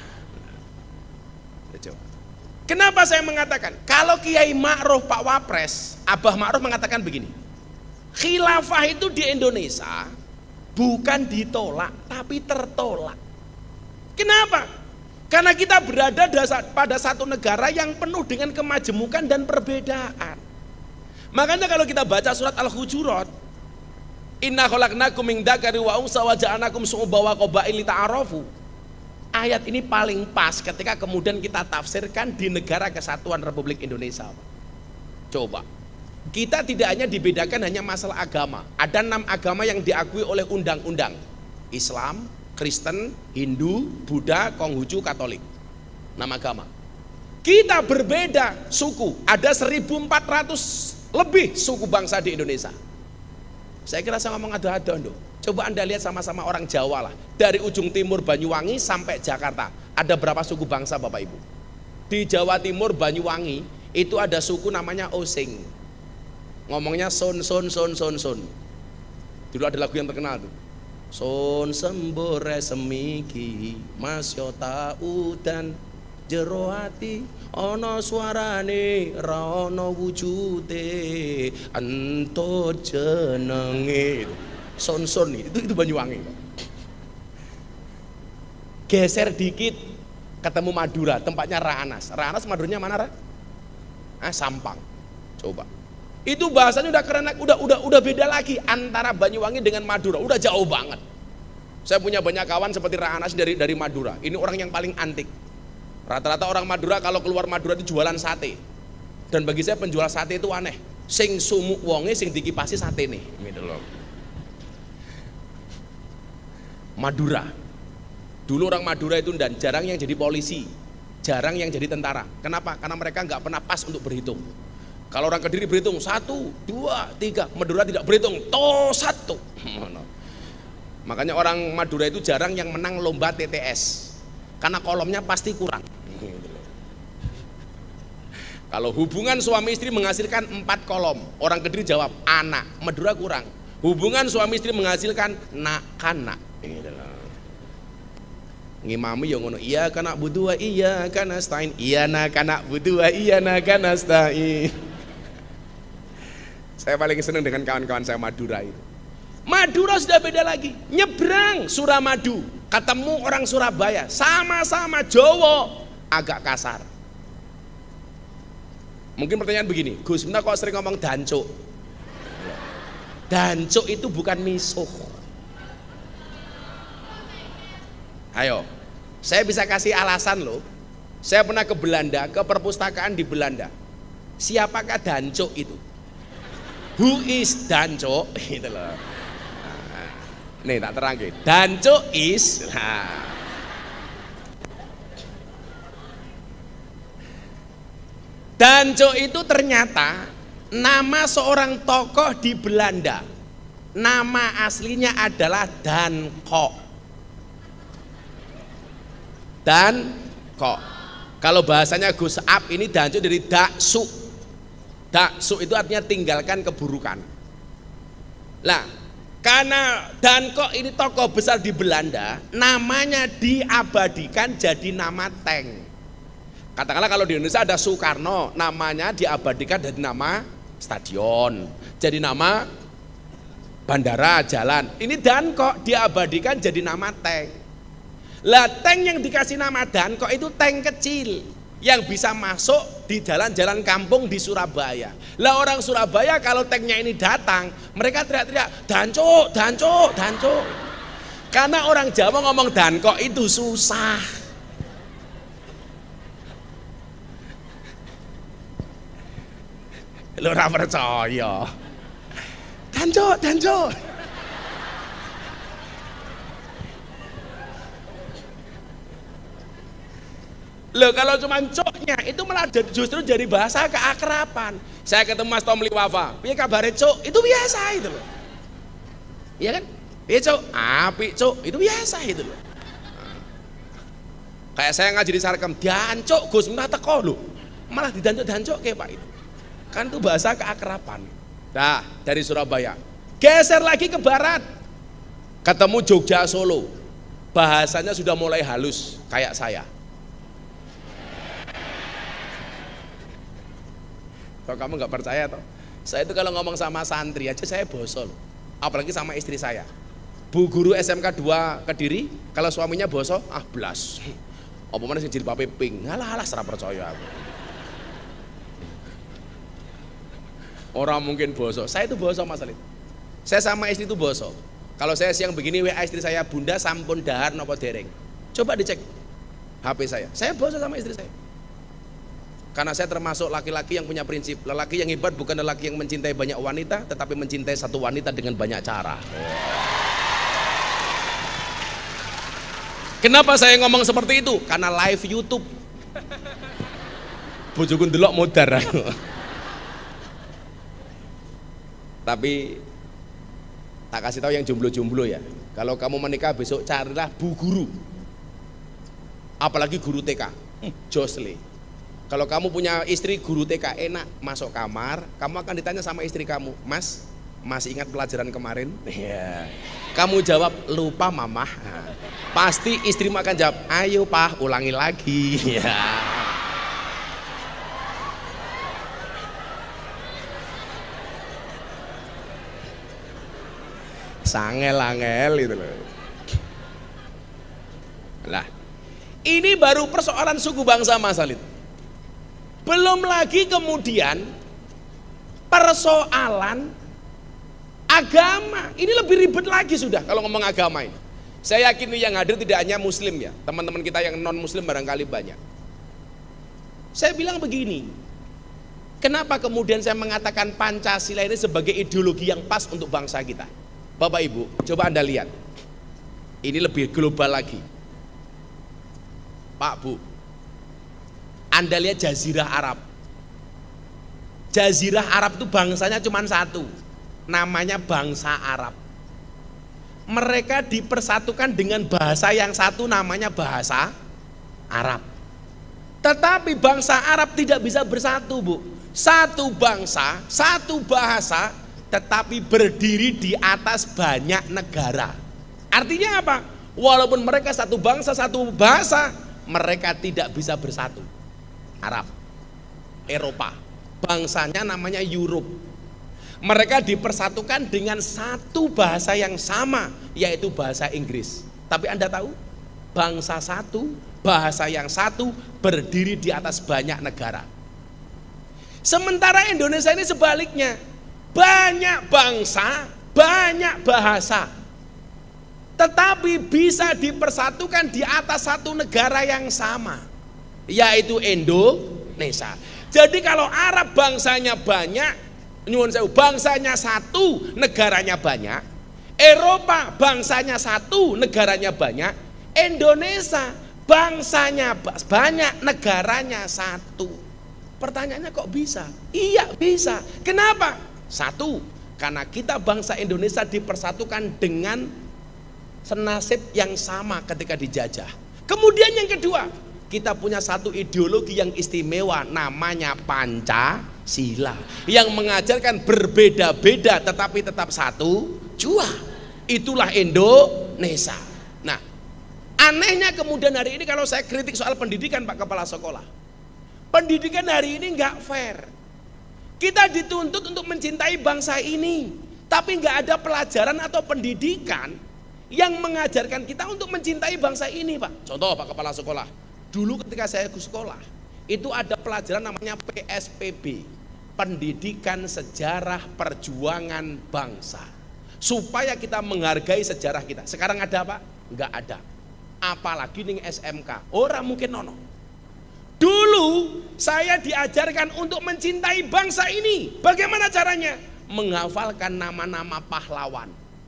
Kenapa saya mengatakan? Kalau Kiai Ma'ruf Pak Wapres, Abah Ma'ruf mengatakan begini, khilafah itu di Indonesia bukan ditolak tapi tertolak. Kenapa? Karena kita berada pada satu negara yang penuh dengan kemajemukan dan perbedaan. Makanya kalau kita baca surat Al-Hujurat, inna khalaqnakum min dzakari wa unsa wa ja'alnakum syu'uban wa qabaila lita'arafu. Ayat ini paling pas ketika kemudian kita tafsirkan di negara kesatuan Republik Indonesia. Coba, kita tidak hanya dibedakan hanya masalah agama. Ada enam agama yang diakui oleh undang-undang: Islam, Kristen, Hindu, Buddha, Konghucu, Katolik. Enam agama. Kita berbeda suku, ada seribu empat ratus lebih suku bangsa di Indonesia. Saya kira saya ngomong ada-ada, Ndo. Coba Anda lihat sama-sama orang Jawa lah. Dari ujung timur Banyuwangi sampai Jakarta, ada berapa suku bangsa Bapak Ibu? Di Jawa Timur Banyuwangi itu ada suku namanya Osing. Ngomongnya son son son son son. Dulu ada lagu yang terkenal tuh. Son sembore semiki masyota udan jero ati ana suarane ra ana wujude ento jenenge. Son-son itu itu Banyuwangi. Geser dikit ketemu Madura, tempatnya Raanas. Raanas Maduranya mana, Ra? Ah, Sampang. Coba. Itu bahasanya udah keren, udah udah udah beda lagi antara Banyuwangi dengan Madura, udah jauh banget. Saya punya banyak kawan seperti Raanas dari dari Madura. Ini orang yang paling antik. Rata-rata orang Madura kalau keluar Madura itu jualan sate. Dan bagi saya penjual sate itu aneh. Sing sumuk wonge sing dikipasi sate nih, gitu loh. Madura. Dulu orang Madura itu dan jarang yang jadi polisi, jarang yang jadi tentara. Kenapa? Karena mereka nggak pernah pas untuk berhitung. Kalau orang Kediri berhitung satu, dua, tiga, Madura tidak berhitung, to satu. Makanya orang Madura itu jarang yang menang lomba T T S. karena kolomnya pasti kurang. Kalau hubungan suami istri menghasilkan empat kolom, orang Kediri jawab anak, Madura kurang. Hubungan suami istri menghasilkan nak kanak. Ngimami yang ngono, iya kanak butuh, iya kana stain, iya nak kanak butuh, iya nak kana stain. Saya paling senang dengan kawan-kawan saya Madura itu. Madura sudah beda lagi, nyebrang Suramadu, ketemu orang Surabaya, sama-sama Jawa, agak kasar. Mungkin pertanyaan begini, Gus Miftah kok sering ngomong dancuk? Dancuk itu bukan misuh. Ayo, saya bisa kasih alasan loh. Saya pernah ke Belanda, ke perpustakaan di Belanda. Siapakah dancuk itu? Who is dancuk? Gitu loh. Nah, nih tak terangin. Dancuk is. Nah. Dancuk itu ternyata nama seorang tokoh di Belanda. Nama aslinya adalah Danko. Danko. Kalau bahasanya Gus Ab ini dancuk dari daksu. Daksu itu artinya tinggalkan keburukan. Lah, karena Danko ini tokoh besar di Belanda, namanya diabadikan jadi nama tank. Katakanlah kalau di Indonesia ada Soekarno, namanya diabadikan dari nama stadion, jadi nama bandara, jalan. Ini Danko diabadikan jadi nama tank. Lah tank yang dikasih nama Danko itu tank kecil yang bisa masuk di jalan-jalan kampung di Surabaya. Lah orang Surabaya kalau tanknya ini datang, mereka teriak-teriak Dancuk, Dancuk, Dancuk. Karena orang Jawa ngomong Danko itu susah. Lu ora percaya. Dancuk, Dancuk. Loh kalau cuma coknya itu malah justru jadi bahasa keakraban. Saya ketemu Mas Tom Liwafa, piye kabare cuk? Itu biasa itu loh. Iya kan? Piye cuk? Apik cuk, itu biasa itu loh. Kayak saya ngaji di Sarkem, dancuk Gus Miftah teko lho. Malah didancuk-dancuk kayak Pak itu. Kan itu bahasa keakraban. Nah, dari Surabaya geser lagi ke barat, ketemu Jogja Solo, bahasanya sudah mulai halus kayak saya. Kalau kamu nggak percaya toh, saya itu kalau ngomong sama santri aja saya boso loh, apalagi sama istri saya. Bu guru S M K dua Kediri, kalau suaminya boso, ah blas. Apa mana sih jadi pape ping, halah halah serap percaya aku. Orang mungkin boso, saya itu boso Mas Alid. Saya sama istri itu boso. Kalau saya siang begini W A istri saya, bunda sampun dahar nopo dereng. Coba dicek H P saya, saya boso sama istri saya. Karena saya termasuk laki-laki yang punya prinsip, lelaki yang hebat bukan lelaki yang mencintai banyak wanita, tetapi mencintai satu wanita dengan banyak cara. Kenapa saya ngomong seperti itu? Karena live YouTube. Bojoku ndelok modar. Tapi tak kasih tahu yang jomblo-jomblo ya. Kalau kamu menikah besok carilah bu guru. Apalagi guru T K. Hmm, Josle. Kalau kamu punya istri guru T K enak, masuk kamar, kamu akan ditanya sama istri kamu, Mas, masih ingat pelajaran kemarin? Ya. Kamu jawab lupa mamah. Nah, pasti istrimu akan jawab, ayo Pak, ulangi lagi. Ya. Sangel-angel itu loh. Lah, ini baru persoalan suku bangsa Mas Alid. Belum lagi kemudian persoalan agama. Ini lebih ribet lagi sudah kalau ngomong agama ini. Saya yakin yang hadir tidak hanya muslim ya, teman-teman kita yang non muslim barangkali banyak. Saya bilang begini, kenapa kemudian saya mengatakan Pancasila ini sebagai ideologi yang pas untuk bangsa kita? Bapak Ibu, coba Anda lihat. Ini lebih global lagi. Pak Bu, Anda lihat Jazirah Arab. Jazirah Arab itu bangsanya cuma satu, namanya bangsa Arab. Mereka dipersatukan dengan bahasa yang satu, namanya bahasa Arab. Tetapi bangsa Arab tidak bisa bersatu, Bu. Satu bangsa, satu bahasa, tetapi berdiri di atas banyak negara. Artinya apa? Walaupun mereka satu bangsa, satu bahasa, mereka tidak bisa bersatu. Arab, Eropa, bangsanya namanya Europe. Mereka dipersatukan dengan satu bahasa yang sama, yaitu bahasa Inggris. Tapi Anda tahu, bangsa satu, bahasa yang satu, berdiri di atas banyak negara. Sementara Indonesia ini sebaliknya, banyak bangsa, banyak bahasa, tetapi bisa dipersatukan di atas satu negara yang sama, yaitu Indonesia. Jadi kalau Arab bangsanya banyak, nyuwun sewu, bangsanya satu, negaranya banyak. Eropa bangsanya satu, negaranya banyak. Indonesia bangsanya banyak, negaranya satu. Pertanyaannya kok bisa? Iya bisa. Kenapa? Satu, karena kita bangsa Indonesia dipersatukan dengan senasib yang sama ketika dijajah. Kemudian yang kedua, kita punya satu ideologi yang istimewa, namanya Pancasila, yang mengajarkan berbeda-beda tetapi tetap satu jua. Itulah Indonesia. Nah, anehnya kemudian hari ini kalau saya kritik soal pendidikan, Pak Kepala Sekolah, pendidikan hari ini nggak fair. Kita dituntut untuk mencintai bangsa ini, tapi nggak ada pelajaran atau pendidikan yang mengajarkan kita untuk mencintai bangsa ini, Pak. Contoh, Pak Kepala Sekolah, dulu ketika saya ke sekolah, itu ada pelajaran namanya P S P B, Pendidikan Sejarah Perjuangan Bangsa, supaya kita menghargai sejarah kita. Sekarang ada apa? Nggak ada. Apalagi nih S M K, orang mungkin nono. Dulu saya diajarkan untuk mencintai bangsa ini. Bagaimana caranya? Menghafalkan nama-nama pahlawan.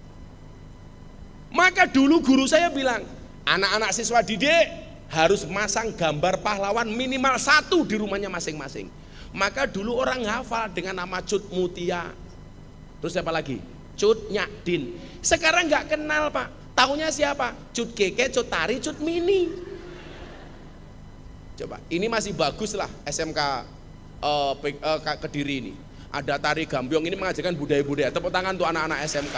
Maka dulu guru saya bilang, anak-anak siswa didik harus masang gambar pahlawan minimal satu di rumahnya masing-masing. Maka dulu orang hafal dengan nama Cut Mutia. Terus siapa lagi? Cut Nyadin. Sekarang nggak kenal, Pak. Taunya siapa? Cut Keke, Cut Tari, Cut Mini. Coba, ini masih bagus lah S M K uh, uh, Kediri ini. Ada tari gambyong, ini mengajarkan budaya-budaya. Tepuk tangan tuh anak-anak S M K.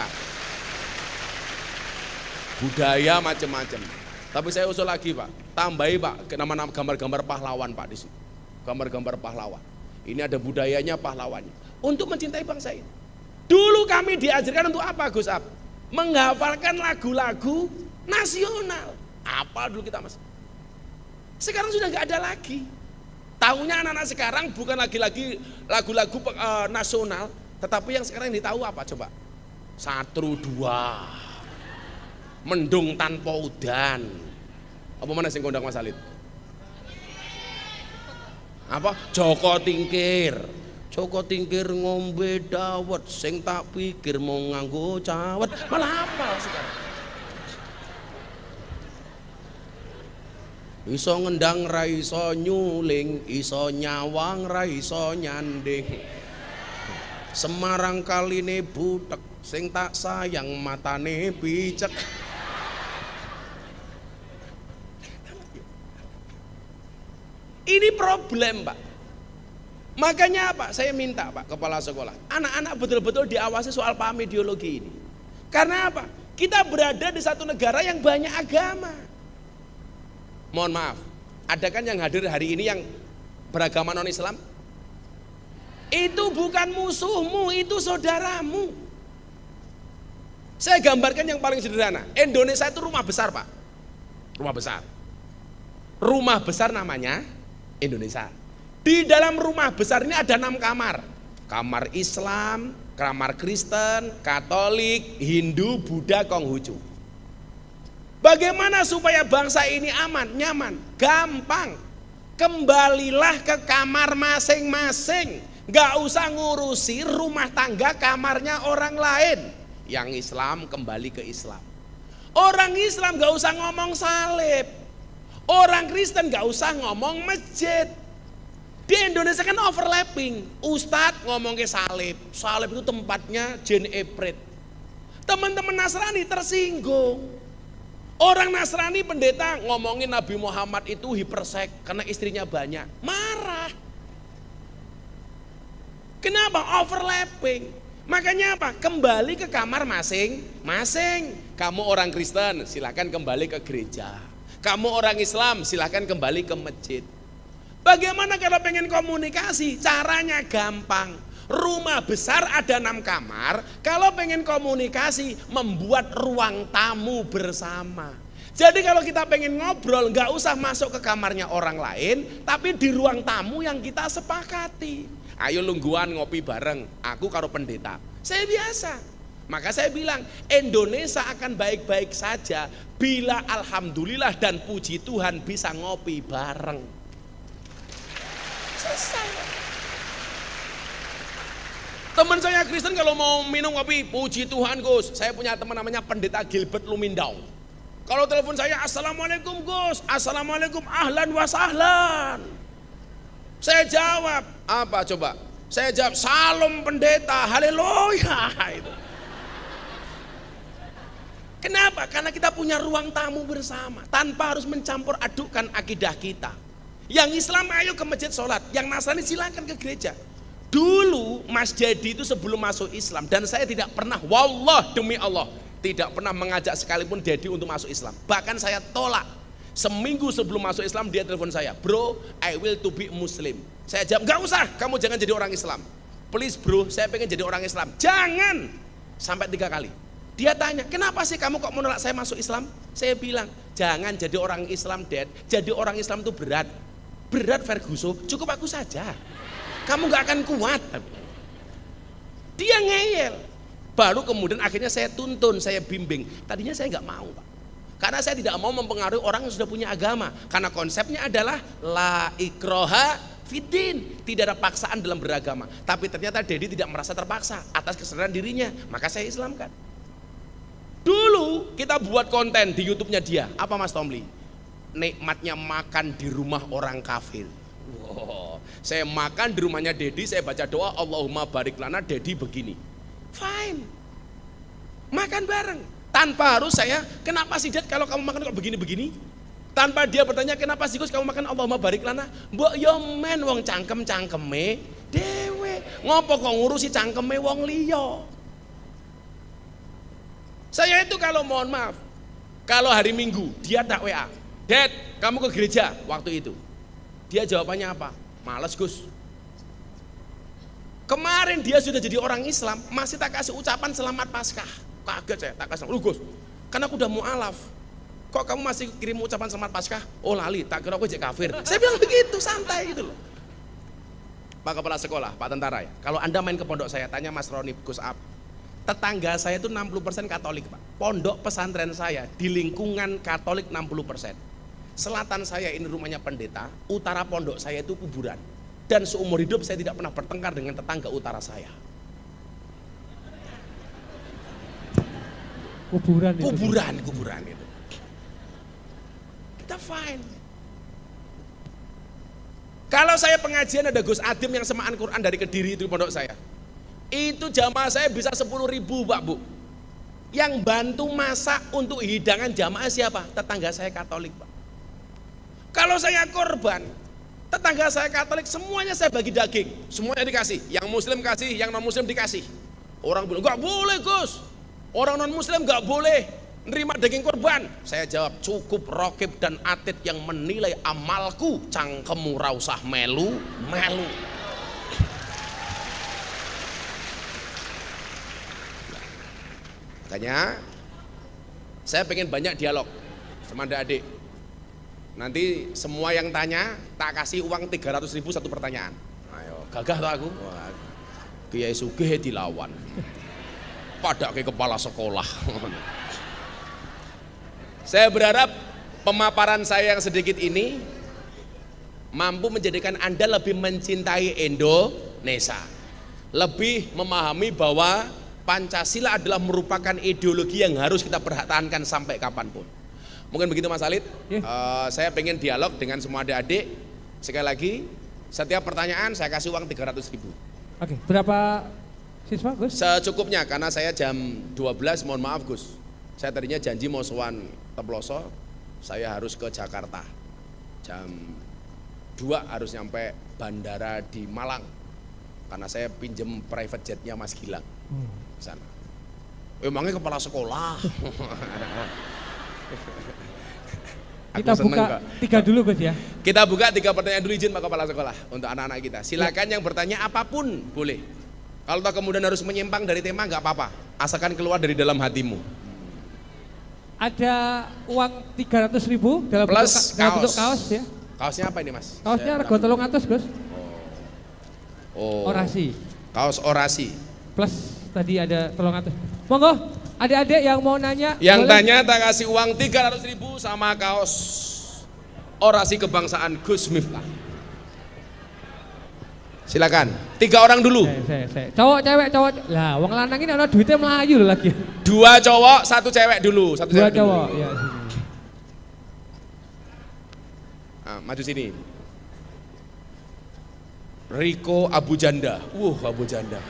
Budaya macam-macam. Tapi saya usul lagi, Pak, tambahi, Pak, nama-nama gambar-gambar pahlawan, Pak, di situ. Gambar-gambar pahlawan. Ini ada budayanya, pahlawannya. Untuk mencintai bangsa ini. Dulu kami diajarkan untuk apa, Gus Ab? Menghafalkan lagu-lagu nasional. Apa dulu kita, Mas? Sekarang sudah nggak ada lagi. Tahunya anak-anak sekarang bukan lagi-lagi lagu-lagu uh, nasional, tetapi yang sekarang yang ditahu apa coba? Satu dua, Mendung Tanpa Udan. Apa mana sing kondang Mas Alit? Apa? Joko Tingkir. Joko Tingkir ngombe dawet, sing tak pikir mau nganggo cawet. Malah apa sekarang? Iso ngendang ra iso nyuling, iso nyawang ra iso nyanding. Semarang kaline butek, sing tak sayang matane picek. Ini problem, Pak. Makanya apa? Saya minta, Pak Kepala Sekolah, anak-anak betul-betul diawasi soal paham ideologi ini. Karena apa? Kita berada di satu negara yang banyak agama. Mohon maaf, ada kan yang hadir hari ini yang beragama non-Islam? Itu bukan musuhmu, itu saudaramu. Saya gambarkan yang paling sederhana. Indonesia itu rumah besar, Pak. Rumah besar. Rumah besar namanya Indonesia. Di dalam rumah besar ini ada enam kamar. Kamar Islam, kamar Kristen, Katolik, Hindu, Buddha, Konghucu. Bagaimana supaya bangsa ini aman, nyaman? Gampang. Kembalilah ke kamar masing-masing. Gak usah ngurusi rumah tangga kamarnya orang lain. Yang Islam kembali ke Islam. Orang Islam gak usah ngomong salib. Orang Kristen gak usah ngomong masjid. Di Indonesia kan overlapping. Ustadz ngomong ke salib. Salib itu tempatnya jin eprit. Teman-teman Nasrani tersinggung. Orang Nasrani pendeta ngomongin Nabi Muhammad itu hiperseks karena istrinya banyak. Marah. Kenapa? Overlapping. Makanya apa? Kembali ke kamar masing-masing. Kamu orang Kristen, silakan kembali ke gereja. Kamu orang Islam, silakan kembali ke masjid. Bagaimana kalau pengen komunikasi? Caranya gampang. Rumah besar ada enam kamar, kalau pengen komunikasi membuat ruang tamu bersama. Jadi kalau kita pengen ngobrol nggak usah masuk ke kamarnya orang lain, tapi di ruang tamu yang kita sepakati. Ayo lungguan ngopi bareng, aku karo pendeta. Saya biasa. Maka saya bilang Indonesia akan baik-baik saja bila alhamdulillah dan puji Tuhan bisa ngopi bareng. Selesai. Teman saya Kristen kalau mau minum kopi, puji Tuhan Gus. Saya punya teman namanya Pendeta Gilbert Lumindau. Kalau telepon saya, Assalamualaikum Gus, Assalamualaikum ahlan wa sahlan. Saya jawab, apa coba? Saya jawab, Salam pendeta, haleluya. Itu. Kenapa? Karena kita punya ruang tamu bersama, tanpa harus mencampur adukkan akidah kita. Yang Islam ayo ke masjid sholat, yang Nasrani silakan ke gereja. Dulu Mas Jadi itu sebelum masuk Islam, dan saya tidak pernah, wallah demi Allah, tidak pernah mengajak sekalipun Dedi untuk masuk Islam. Bahkan saya tolak. Seminggu sebelum masuk Islam dia telepon saya, bro, I will to be Muslim. Saya jawab, gak usah, kamu jangan jadi orang Islam. Please bro, saya pengen jadi orang Islam. Jangan. Sampai tiga kali. Dia tanya, kenapa sih kamu kok menolak saya masuk Islam? Saya bilang, jangan jadi orang Islam, Dad. Jadi orang Islam itu berat. Berat Ferguson, cukup aku saja. Kamu gak akan kuat. Dia ngeyel. Baru kemudian akhirnya saya tuntun, saya bimbing. Tadinya saya gak mau Pak, karena saya tidak mau mempengaruhi orang yang sudah punya agama. Karena konsepnya adalah la ikroha fiddin, tidak ada paksaan dalam beragama. Tapi ternyata Dedi tidak merasa terpaksa atas kesadaran dirinya. Maka saya Islamkan. Dulu kita buat konten di YouTube-nya dia. Apa Mas Tomli? Nikmatnya makan di rumah orang kafir. Wow. Saya makan di rumahnya Dedi, saya baca doa Allahumma barik lana, Dedi begini. Fine. Makan bareng. Tanpa harus saya, kenapa sih Dad kalau kamu makan kok begini-begini? Tanpa dia bertanya, kenapa sih Gus kamu makan Allahumma barik lana? Mbok yo men wong cangkem-cangkeme dewe. Ngopo kok ngurusi cangkeme wong liya? Saya itu kalau mohon maaf, kalau hari Minggu dia tak W A, Dad kamu ke gereja waktu itu. Dia jawabannya apa? Males Gus. Kemarin dia sudah jadi orang Islam, masih tak kasih ucapan selamat Paskah. Kaget saya, tak kasih. Lu Gus, kan aku udah mu'alaf. Kok kamu masih kirim ucapan selamat Paskah? Oh lali, tak kira aku jadi kafir. Saya bilang begitu, santai gitu loh. Pak Kepala Sekolah, Pak Tentara ya. Kalau Anda main ke pondok saya, tanya Mas Roni Gus Ab. Tetangga saya itu enam puluh persen Katolik Pak. Pondok pesantren saya di lingkungan Katolik enam puluh persen. Selatan saya ini rumahnya pendeta, utara pondok saya itu kuburan. Dan seumur hidup saya tidak pernah bertengkar dengan tetangga utara saya. Kuburan itu. Kuburan, kuburan itu. Kita fine. Kalau saya pengajian ada Gus Adim yang semaan Quran dari Kediri itu di pondok saya. Itu jamaah saya bisa sepuluh ribu Pak Bu. Yang bantu masak untuk hidangan jamaah siapa? Tetangga saya Katolik Pak. Kalau saya korban, tetangga saya Katolik semuanya saya bagi daging, semuanya dikasih. Yang Muslim kasih, yang non Muslim dikasih. Orang bilang nggak boleh Gus, orang non Muslim nggak boleh nerima daging korban. Saya jawab cukup Rokib dan Atid yang menilai amalku, cangkemmu rausah melu melu. Makanya saya pengen banyak dialog sama adik-adik. Nanti semua yang tanya tak kasih uang tiga ratus ribu satu pertanyaan. Ayo, gagah tak aku? Wah, Kiai Sugih dilawan. Pada ke kepala sekolah. Saya berharap pemaparan saya yang sedikit ini mampu menjadikan Anda lebih mencintai Indonesia. Lebih memahami bahwa Pancasila adalah merupakan ideologi yang harus kita pertahankan sampai kapanpun. Mungkin begitu Mas Alid. Yeah. uh, Saya pengen dialog dengan semua adik-adik. Sekali lagi, setiap pertanyaan saya kasih uang tiga ratus ribu. Oke, berapa siswa Gus? Secukupnya, karena saya jam dua belas, mohon maaf Gus. Saya tadinya janji mau sowan Teploso, saya harus ke Jakarta. Jam dua harus nyampe bandara di Malang. Karena saya pinjem private jetnya Mas Gilang. Hmm. Sana. Emangnya kepala sekolah. Kita buka kok. tiga dulu Gus ya. Kita buka tiga pertanyaan dulu, izin Pak Kepala Sekolah untuk anak-anak kita. Silakan ya. Yang bertanya apapun boleh. Kalau tak kemudian harus menyimpang dari tema nggak apa-apa, asalkan keluar dari dalam hatimu. Ada uang tiga ratus ribu dalam plus bentuk, kaos. dalam bentuk kaos ya. Kaosnya apa ini Mas? Kaosnya rego tolong atus Gus. Oh. Orasi. Kaos orasi. Plus tadi ada tolong atus. Monggo, adik-adik yang mau nanya. Yang boleh? tanya tak kasih uang tiga ratus ribu sama kaos orasi kebangsaan Gus Miftah. Silakan, tiga orang dulu. Saya, saya, saya. Cowok, cewek, cowok. Lah, wong lanang ini ada duitnya melayu loh lagi. Dua cowok, satu cewek dulu. Satu Dua cewek cowok, dulu. ya sini. Nah, maju sini. Riko Abu Janda. Wuh, Abu Janda.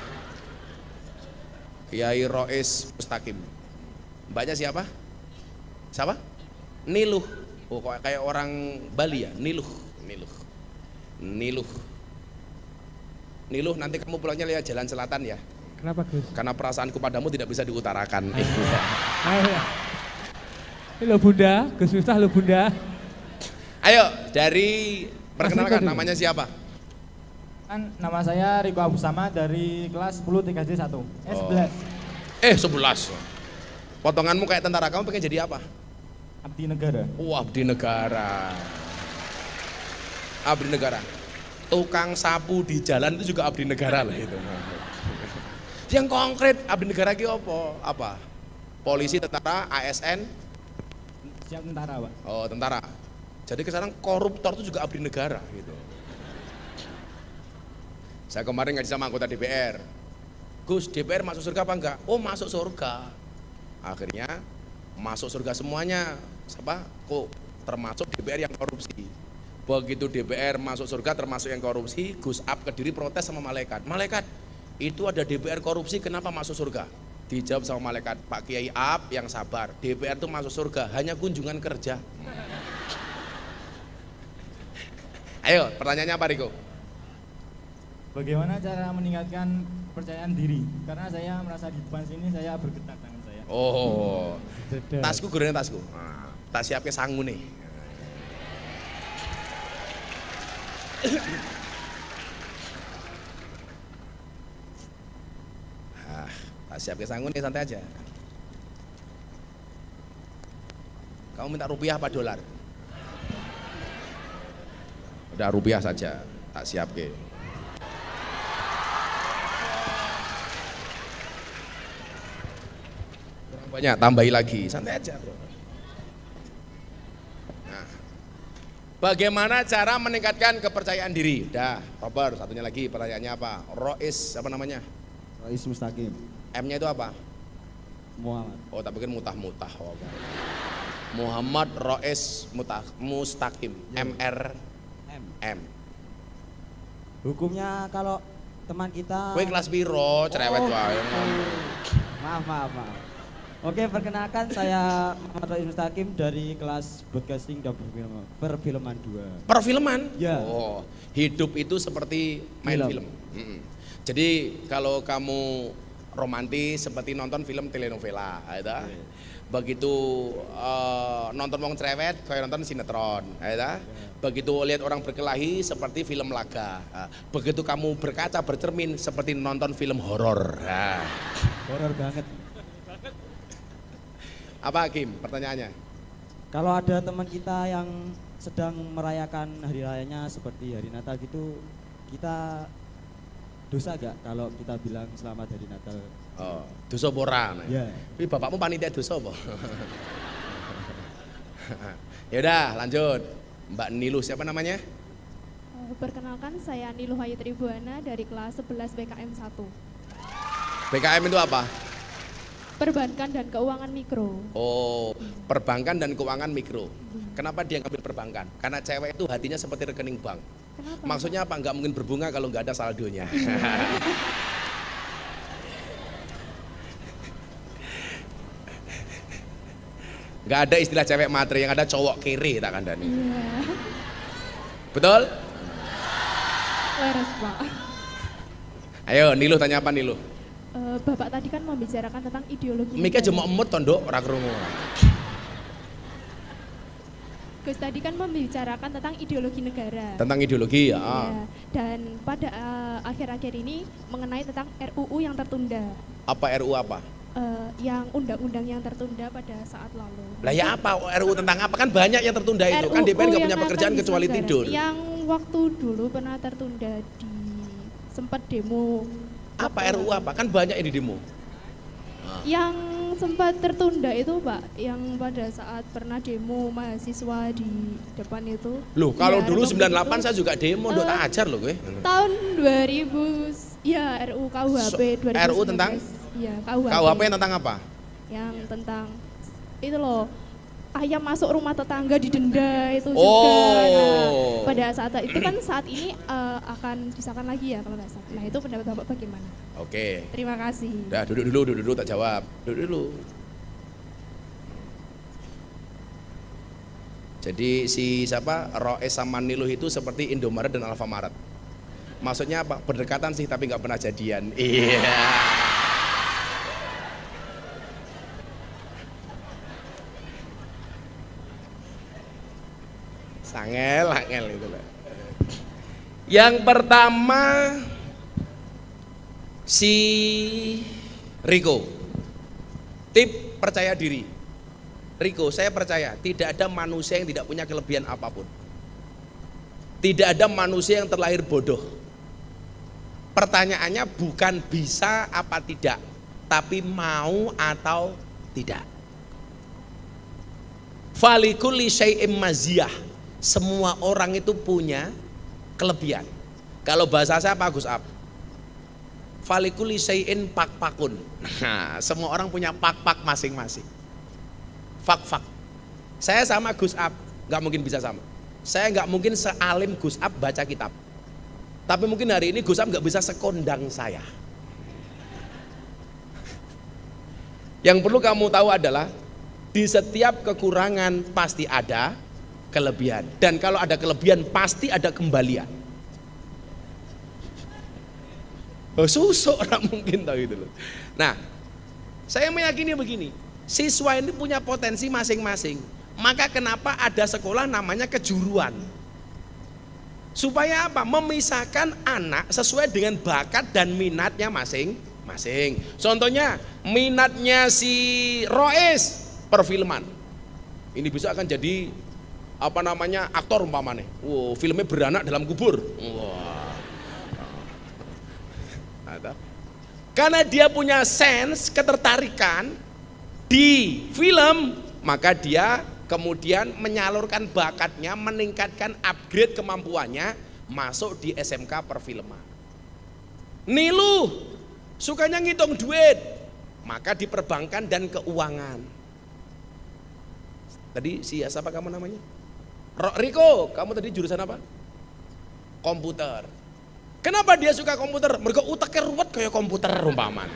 Kiai Rois Mustaqim. Mbaknya siapa? Siapa? Niluh. Oh, kok kayak orang Bali ya? Niluh. Niluh. Niluh. Niluh, nanti kamu pulangnya lihat jalan selatan ya. Kenapa Gus? Karena perasaanku padamu tidak bisa diutarakan. Ayo. Halo Bunda, Gus Miftah, halo Bunda. Ayo, dari perkenalkan namanya siapa? Kan nama saya Riko Abu Sama dari kelas sepuluh tiga D satu. Eh Oh. sebelas. Eh sebelas. Potonganmu kayak tentara, kamu pengen jadi apa? Abdi negara. Oh, abdi negara. Abdi negara. Tukang sapu di jalan itu juga abdi negara lah itu. Yang konkret abdi negara ki apa? Apa? Polisi, tentara, A S N? Siap tentara, Pak. Oh, tentara. Jadi sekarang koruptor itu juga abdi negara gitu. Saya kemarin ngaji sama anggota D P R. Gus, D P R masuk surga apa enggak? Oh, masuk surga. Akhirnya masuk surga semuanya. Siapa? Kok termasuk D P R yang korupsi. Begitu D P R masuk surga termasuk yang korupsi, Gus Ab Kediri protes sama malaikat. Malaikat, itu ada D P R korupsi, kenapa masuk surga? Dijawab sama malaikat, Pak Kiai Ab yang sabar, D P R itu masuk surga, hanya kunjungan kerja. Ayo, pertanyaannya apa Riko? Bagaimana cara meningkatkan kepercayaan diri? Karena saya merasa di depan sini saya bergetar tangan saya. Oh, tasku gurene tasku. Nah, tak siapke sangu nih. Ah, tak siapke sangu nih, santai aja. Kamu minta rupiah apa dolar? Udah rupiah saja, tak siapke. Kurang banyak, tambahi lagi, santai aja bro. Nah, bagaimana cara meningkatkan kepercayaan diri? Dah, Robert, satunya lagi pertanyaannya apa? Rois, apa namanya? Rois Mustaqim. M-nya itu apa? Muhammad. Oh, tak pikir mutah-mutah. Oh, Muhammad Rois Mutah, Mustaqim, M R M. M. Hukumnya kalau teman kita. Kue kelas piro, cerewet Oh. wae. Maaf, maaf, maaf. Oke, perkenalkan saya Muhammad Rois Mustaqim dari kelas broadcasting dan perfilman, perfilman dua. Perfilman? Ya. Oh, hidup itu seperti main film. Film. Mm-mm. Jadi kalau kamu romantis seperti nonton film telenovela, gitu. Begitu uh, nonton wong cerewet kayak nonton sinetron, gitu. Begitu lihat orang berkelahi seperti film laga. Nah, begitu kamu berkaca bercermin seperti nonton film horor. Nah. Horor banget. Apa Hakim? Pertanyaannya? Kalau ada teman kita yang sedang merayakan hari rayanya seperti hari Natal gitu, kita dosa gak kalau kita bilang selamat hari Natal? Oh, dosa ora. Ya. Tapi bapakmu panitia dosa apa? Ya udah, lanjut. Mbak Nilu siapa namanya? Perkenalkan saya Niluh Ayu Tribuana dari kelas sebelas B K M satu. B K M itu apa? Perbankan dan keuangan mikro. Oh, perbankan dan keuangan mikro. Kenapa dia ngambil perbankan? Karena cewek itu hatinya seperti rekening bank. Kenapa? Maksudnya apa? Nggak mungkin berbunga kalau nggak ada saldonya. Nggak ada istilah cewek matre, yang ada cowok kere tak kandani. Iya. Betul? Leres Pak. Ayo Niluh tanya apa Niluh? Eh, Bapak tadi kan membicarakan tentang ideologi. Miknya negara. cuma emut tondok ora krungu. Gus tadi kan membicarakan tentang ideologi negara. Tentang ideologi ya. Iya. Dan pada eh, akhir-akhir ini mengenai tentang R U U yang tertunda. Apa R U apa? Eh, yang undang-undang yang tertunda pada saat lalu. Lah ya apa R U tentang apa? Kan banyak yang tertunda itu. Kan D P R nggak R U U yang punya akan pekerjaan kecuali diselenggara- tidur. Yang waktu dulu pernah tertunda di sempat demo. Apa R U U apa? Kan banyak yang di demo. Yang sempat tertunda itu Pak, yang pada saat pernah demo mahasiswa di depan itu. Loh, kalau Ya, dulu Republik sembilan delapan itu, saya juga demo, ndok eh, tak ajar loh gue. tahun dua ribu ya R U U K U H P So, dua ribu sembilan belas. R U U tentang? Iya, K U H P. K U H P tentang apa? Yang tentang itu loh, ayam masuk rumah tetangga didenda itu juga. Oh. Nah, pada saat itu kan saat ini eh, akan disahkan lagi ya kalau nggak salah. Nah, itu pendapat Bapak bagaimana? Oke. Terima kasih. Udah duduk dulu, duduk dulu tak jawab. Duduk dulu. Jadi si siapa Roes sama Niluh itu seperti Indomaret dan Alfamaret. Maksudnya apa? Berdekatan sih tapi nggak pernah jadian. Iya. Sangel, angel itu lah. Yang pertama si Riko. Tip percaya diri. Riko, saya percaya tidak ada manusia yang tidak punya kelebihan apapun. Tidak ada manusia yang terlahir bodoh. Pertanyaannya bukan bisa apa tidak, tapi mau atau tidak. Falikuli syai'im maziyah. Semua orang itu punya kelebihan. Kalau bahasa saya Pak Gus Ab, falikuli syai'in pak-pakun. Nah, semua orang punya pak-pak masing-masing. Fak-fak. Saya sama Gus Ab, nggak mungkin bisa sama. Saya nggak mungkin sealim Gus Ab baca kitab. Tapi mungkin hari ini Gus Ab nggak bisa sekondang saya. Yang perlu kamu tahu adalah di setiap kekurangan pasti ada kelebihan, dan kalau ada kelebihan pasti ada kembalian. Oh, susuk orang mungkin tahu itu loh. Nah, saya meyakini begini, siswa ini punya potensi masing-masing. Maka kenapa ada sekolah namanya kejuruan? Supaya apa? Memisahkan anak sesuai dengan bakat dan minatnya masing-masing. Contohnya minatnya si Roes perfilman. Ini bisa akan jadi apa namanya aktor umpamanya. Wow, filmnya beranak dalam kubur. Wah. Ada. Karena dia punya sense ketertarikan di film, maka dia kemudian menyalurkan bakatnya, meningkatkan upgrade kemampuannya, masuk di S M K perfilman. Niluh sukanya ngitung duit, maka di perbankan dan keuangan. Tadi si siapa kamu namanya? Riko, kamu tadi jurusan apa? Komputer. Kenapa dia suka komputer? Mereka utaknya ruwet kayak komputer umpamanya.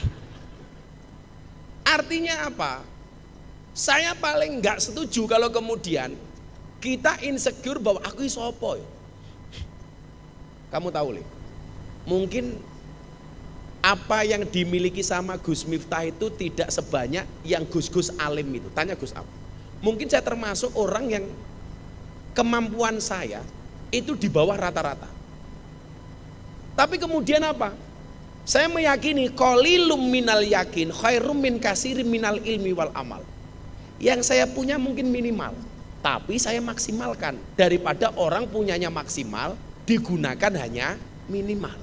Artinya apa? Saya paling nggak setuju kalau kemudian kita insecure bahwa aku iso apa ya? Kamu tahu Le, mungkin apa yang dimiliki sama Gus Miftah itu tidak sebanyak yang Gus-Gus alim itu. Tanya Gus Ab. Mungkin saya termasuk orang yang kemampuan saya itu di bawah rata-rata. Tapi kemudian apa? Saya meyakini qalilum minal yakin khairum min katsirin minal ilmi wal amal. Yang saya punya mungkin minimal, tapi saya maksimalkan daripada orang punyanya maksimal digunakan hanya minimal.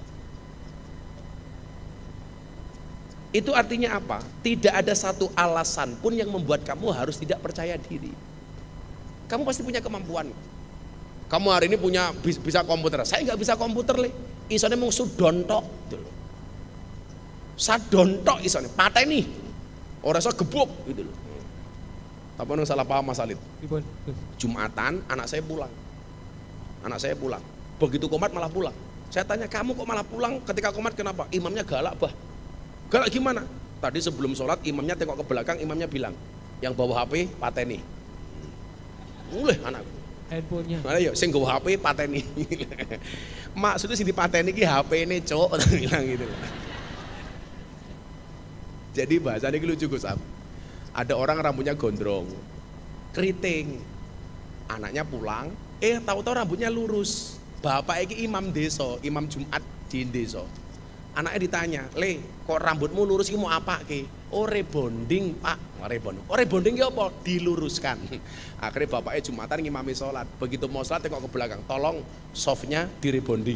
Itu artinya apa? Tidak ada satu alasan pun yang membuat kamu harus tidak percaya diri. Kamu pasti punya kemampuan. Kamu hari ini punya bisa komputer, saya nggak bisa komputer Le. Isone mung sudontok gitu loh. Sadontok isone, pateni. Ora iso gebuk gitu loh. Tapi ono salah paham Mas Alid. Jumatan anak saya pulang. Anak saya pulang. Begitu komat malah pulang. Saya tanya, "Kamu kok malah pulang ketika komat kenapa?" Imamnya galak, Bah. Galak gimana? Tadi sebelum sholat imamnya tengok ke belakang, imamnya bilang, Yang bawa H P pateni. Mulih anakku. Handphonenya. Mana yuk, sing bawa H P pateni. Maksudnya sing dipateni ki H P ini cok, bilang gitu. Jadi bahasanya ini lucu Gus Am. Ada orang rambutnya gondrong, keriting, anaknya pulang, eh tahu-tahu rambutnya lurus. Bapak iki imam desa, imam Jumat di desa. Anaknya ditanya, le, kok rambutmu lurus ini mau apa ke? Oh rebonding pak, oh, rebonding. Oh rebonding ya apa? Diluruskan. Akhirnya bapaknya Jumatan ngimami sholat. Begitu mau sholat tengok ke belakang, tolong softnya di rebonding.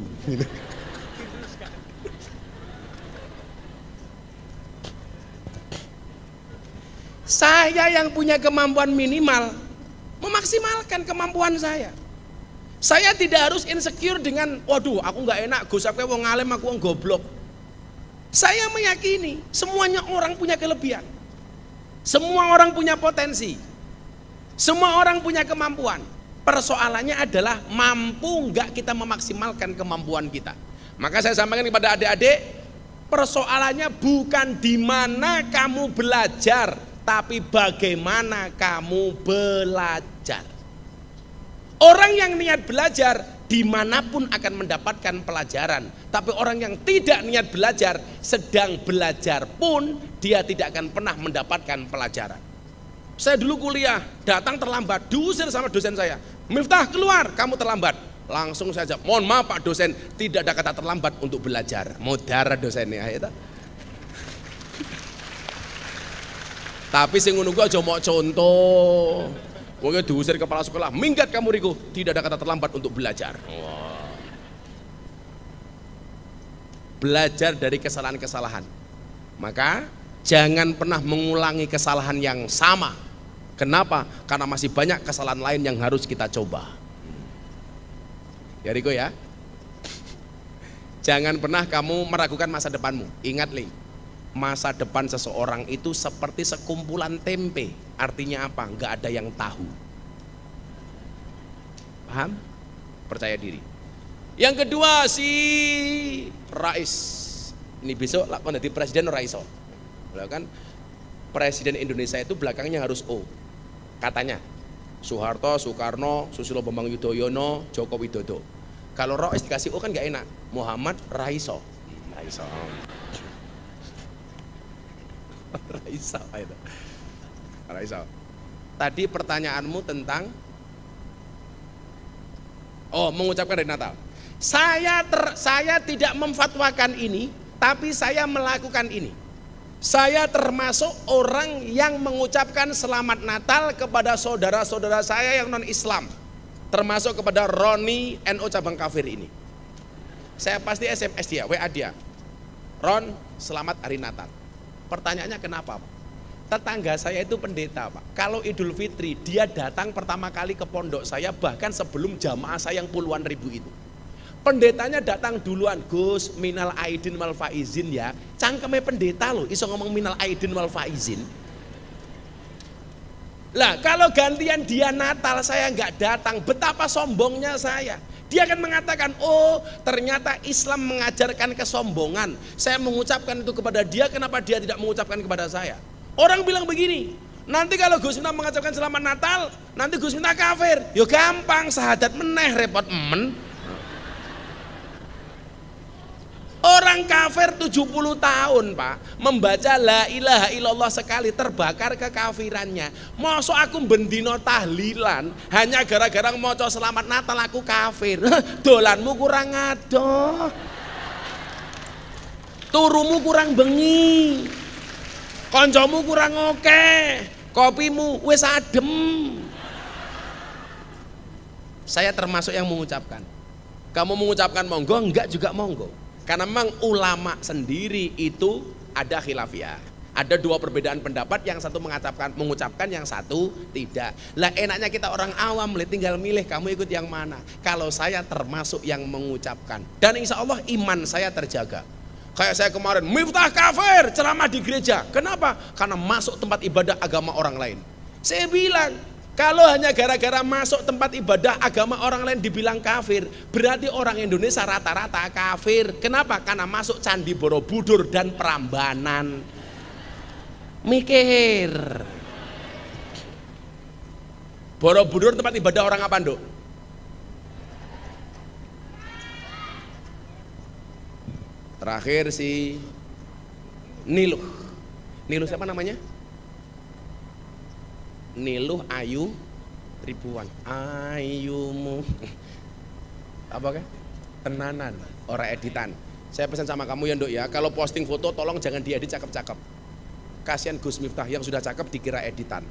Saya yang punya kemampuan minimal, memaksimalkan kemampuan saya. Saya tidak harus insecure dengan, waduh aku nggak enak, Gus aku wong alim, aku wong goblok. Saya meyakini semuanya orang punya kelebihan. Semua orang punya potensi. Semua orang punya kemampuan. Persoalannya adalah mampu nggak kita memaksimalkan kemampuan kita. Maka saya sampaikan kepada adik-adik, persoalannya bukan di mana kamu belajar, tapi bagaimana kamu belajar. Orang yang niat belajar dimanapun akan mendapatkan pelajaran. Tapi orang yang tidak niat belajar, sedang belajar pun dia tidak akan pernah mendapatkan pelajaran. Saya dulu kuliah, datang terlambat, diusir sama dosen saya. Miftah keluar, kamu terlambat. Langsung saja, mohon maaf Pak dosen, tidak ada kata terlambat untuk belajar. Modar dosennya itu. Tapi sing ngono aja mau contoh. Wong diusir kepala sekolah, minggat kamu Riko, tidak ada kata terlambat untuk belajar. Wow. Belajar dari kesalahan-kesalahan. Maka jangan pernah mengulangi kesalahan yang sama. Kenapa? Karena masih banyak kesalahan lain yang harus kita coba. Ya Riko ya. Jangan pernah kamu meragukan masa depanmu. Ingat Li, masa depan seseorang itu seperti sekumpulan tempe. Artinya apa? Nggak ada yang tahu. Paham? Percaya diri. Yang kedua si Rais. Ini besok lakon jadi presiden Raiso. Kan presiden Indonesia itu belakangnya harus O. Katanya Soeharto, Soekarno, Susilo Bambang Yudhoyono, Joko Widodo. Kalau Rais dikasih O kan nggak enak. Muhammad Raiso. Raiso. Raiso itu. Raiso. Tadi pertanyaanmu tentang oh mengucapkan hari Natal. Saya ter, saya tidak memfatwakan ini, tapi saya melakukan ini. Saya termasuk orang yang mengucapkan selamat Natal kepada saudara-saudara saya yang non Islam, termasuk kepada Roni N O cabang kafir ini. Saya pasti S M S dia, W A dia. Ron, selamat hari Natal. Pertanyaannya kenapa Pak? Tetangga saya itu pendeta Pak. Kalau Idul Fitri dia datang pertama kali ke pondok saya bahkan sebelum jamaah saya yang puluhan ribu itu. Pendetanya datang duluan, Gus minal aidin wal faizin ya. Cangkeme pendeta loh, iso ngomong minal aidin wal faizin. Lah kalau gantian dia Natal saya nggak datang, betapa sombongnya saya. Dia akan mengatakan, oh ternyata Islam mengajarkan kesombongan. Saya mengucapkan itu kepada dia, kenapa dia tidak mengucapkan kepada saya? Orang bilang begini, nanti kalau Gus Miftah mengucapkan selamat Natal, nanti Gus Miftah kafir. Yo gampang, sahadat meneh repot men. Orang kafir tujuh puluh tahun Pak, membaca la ilaha illallah sekali terbakar kekafirannya. Mosok aku bendino tahlilan hanya gara-gara maca selamat Natal aku kafir. Dolanmu kurang adoh. Turumu kurang bengi. Koncomu kurang oke. Kopimu wis adem. Saya termasuk yang mengucapkan. Kamu mengucapkan monggo, enggak juga monggo. Karena memang ulama sendiri itu ada khilafiyah. Ada dua perbedaan pendapat, yang satu mengucapkan, mengucapkan yang satu tidak. Lah enaknya kita orang awam, tinggal milih kamu ikut yang mana. Kalau saya termasuk yang mengucapkan. Dan insya Allah iman saya terjaga. Kayak saya kemarin, Miftah kafir, ceramah di gereja. Kenapa? Karena masuk tempat ibadah agama orang lain. Saya bilang, kalau hanya gara-gara masuk tempat ibadah agama orang lain dibilang kafir, berarti orang Indonesia rata-rata kafir. Kenapa? Karena masuk Candi Borobudur dan Prambanan. Mikir. Borobudur tempat ibadah orang apa, Nduk? Terakhir si Niluh. Niluh siapa namanya? Niluh Ayu Ribuan. Ayumu. Apa kan? Tenanan, orang editan. Saya pesan sama kamu ya, Nduk ya, kalau posting foto tolong jangan diedit cakep-cakep. Kasihan Gus Miftah yang sudah cakep dikira editan.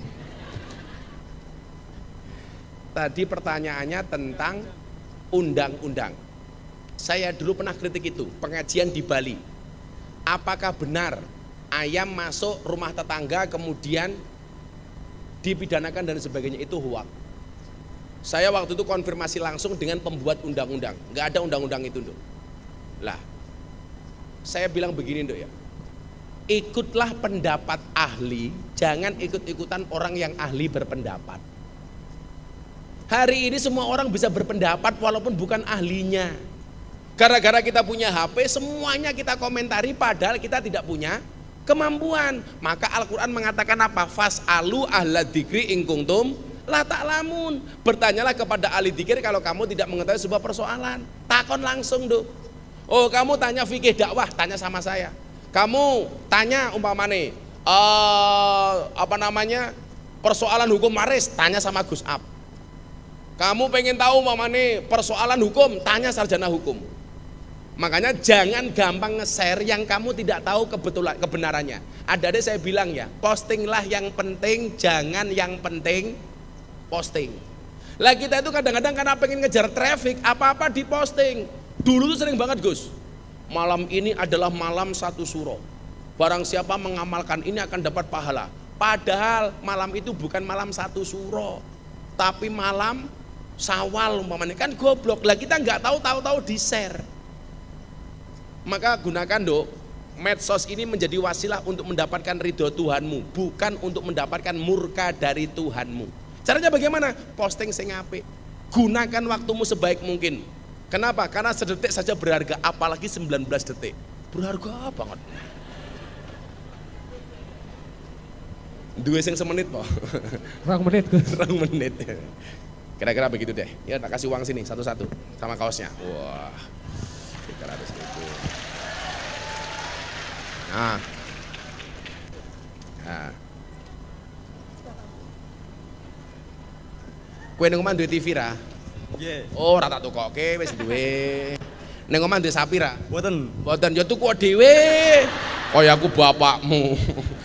Tadi pertanyaannya tentang undang-undang. Saya dulu pernah kritik itu, pengajian di Bali. Apakah benar ayam masuk rumah tetangga kemudian dipidanakan dan sebagainya, itu hoak? Saya waktu itu konfirmasi langsung dengan pembuat undang-undang. Nggak ada undang-undang itu, Nduk. Lah, saya bilang begini, Nduk ya. Ikutlah pendapat ahli, jangan ikut-ikutan orang yang ahli berpendapat. Hari ini semua orang bisa berpendapat walaupun bukan ahlinya. Gara-gara kita punya H P, semuanya kita komentari padahal kita tidak punya kemampuan. Maka Al-Quran mengatakan apa? Fas'alu ahla dzikri in kuntum la ta'lamun. Bertanyalah kepada ahli dzikir kalau kamu tidak mengetahui sebuah persoalan. Takon langsung, Nduk. Oh, kamu tanya fikih dakwah, tanya sama saya. Kamu tanya umpamane uh, apa namanya persoalan hukum waris, tanya sama Gus Ab. Kamu pengen tahu umpamane persoalan hukum, tanya sarjana hukum. Makanya jangan gampang nge-share yang kamu tidak tahu kebetulan kebenarannya. Ada deh saya bilang ya, postinglah yang penting, jangan yang penting posting. Lah kita itu kadang-kadang karena pengen ngejar traffic, apa-apa diposting. Dulu tuh sering banget, Gus. Malam ini adalah malam satu suro. Barang siapa mengamalkan ini akan dapat pahala. Padahal malam itu bukan malam satu suro, tapi malam Syawal umpamanya, kan goblok. Lah kita nggak tahu, tahu-tahu di-share. Maka gunakan, Nduk, medsos ini menjadi wasilah untuk mendapatkan ridho Tuhanmu, bukan untuk mendapatkan murka dari Tuhanmu. Caranya bagaimana? Posting sing apik. Gunakan waktumu sebaik mungkin. Kenapa? Karena sedetik saja berharga, apalagi sembilan belas detik. Berharga banget. Dua sing semenit po. Rang menit, Gus. Rang menit. Kira-kira begitu deh. Ya, tak kasih uang sini satu-satu sama kaosnya. Wah. tiga ratus ribu. Nah. Nah. Kowe nang omah duwe T V ra? Nggih. Oh, ora tak tukoke, wis duwe. Nang omah duwe sapi ra? Mboten. Mboten, ya tuku dhewe. Kaya aku bapakmu.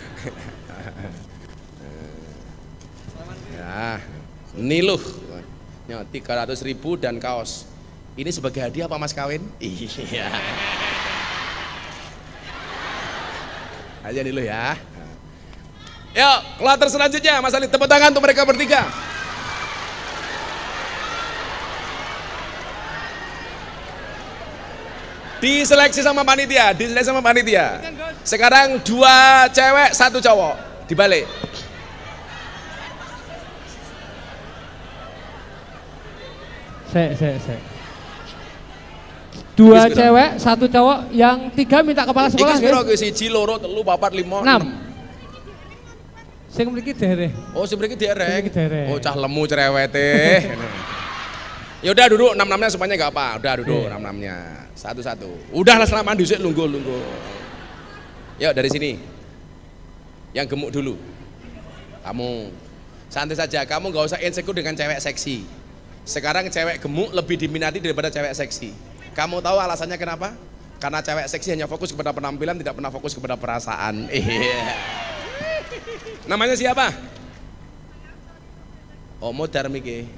Ya, Niluh. Ya, tiga ratus ribu dan kaos. Ini sebagai hadiah apa mas kawin? Iya. Aja Niluh ya. Yuk, kloter selanjutnya Mas Ali, tepuk tangan untuk mereka bertiga. Diseleksi sama panitia, diseleksi sama panitia. Sekarang dua cewek, satu cowok. Dibalik. Sek, sek, sek. Dua Iki cewek, satu cowok, yang tiga minta kepala sekolah. Iki sepiro iki siji loro telu papat lima enam. Sing mriki dereh. Oh, sing mriki dereng. Sing mriki dereng. Oh, cah lemu cerewete. Ya udah duduk enam-enamnya semuanya enggak apa. Udah duduk Iya. enam-enamnya. Satu-satu. Udahlah selama dhisik lungguh-lungguh. Yuk dari sini. Yang gemuk dulu. Kamu santai saja, kamu enggak usah insecure dengan cewek seksi. Sekarang cewek gemuk lebih diminati daripada cewek seksi. Kamu tahu alasannya kenapa? Karena cewek seksi hanya fokus kepada penampilan, tidak pernah fokus kepada perasaan. Iya. Namanya siapa? Omo Darmike.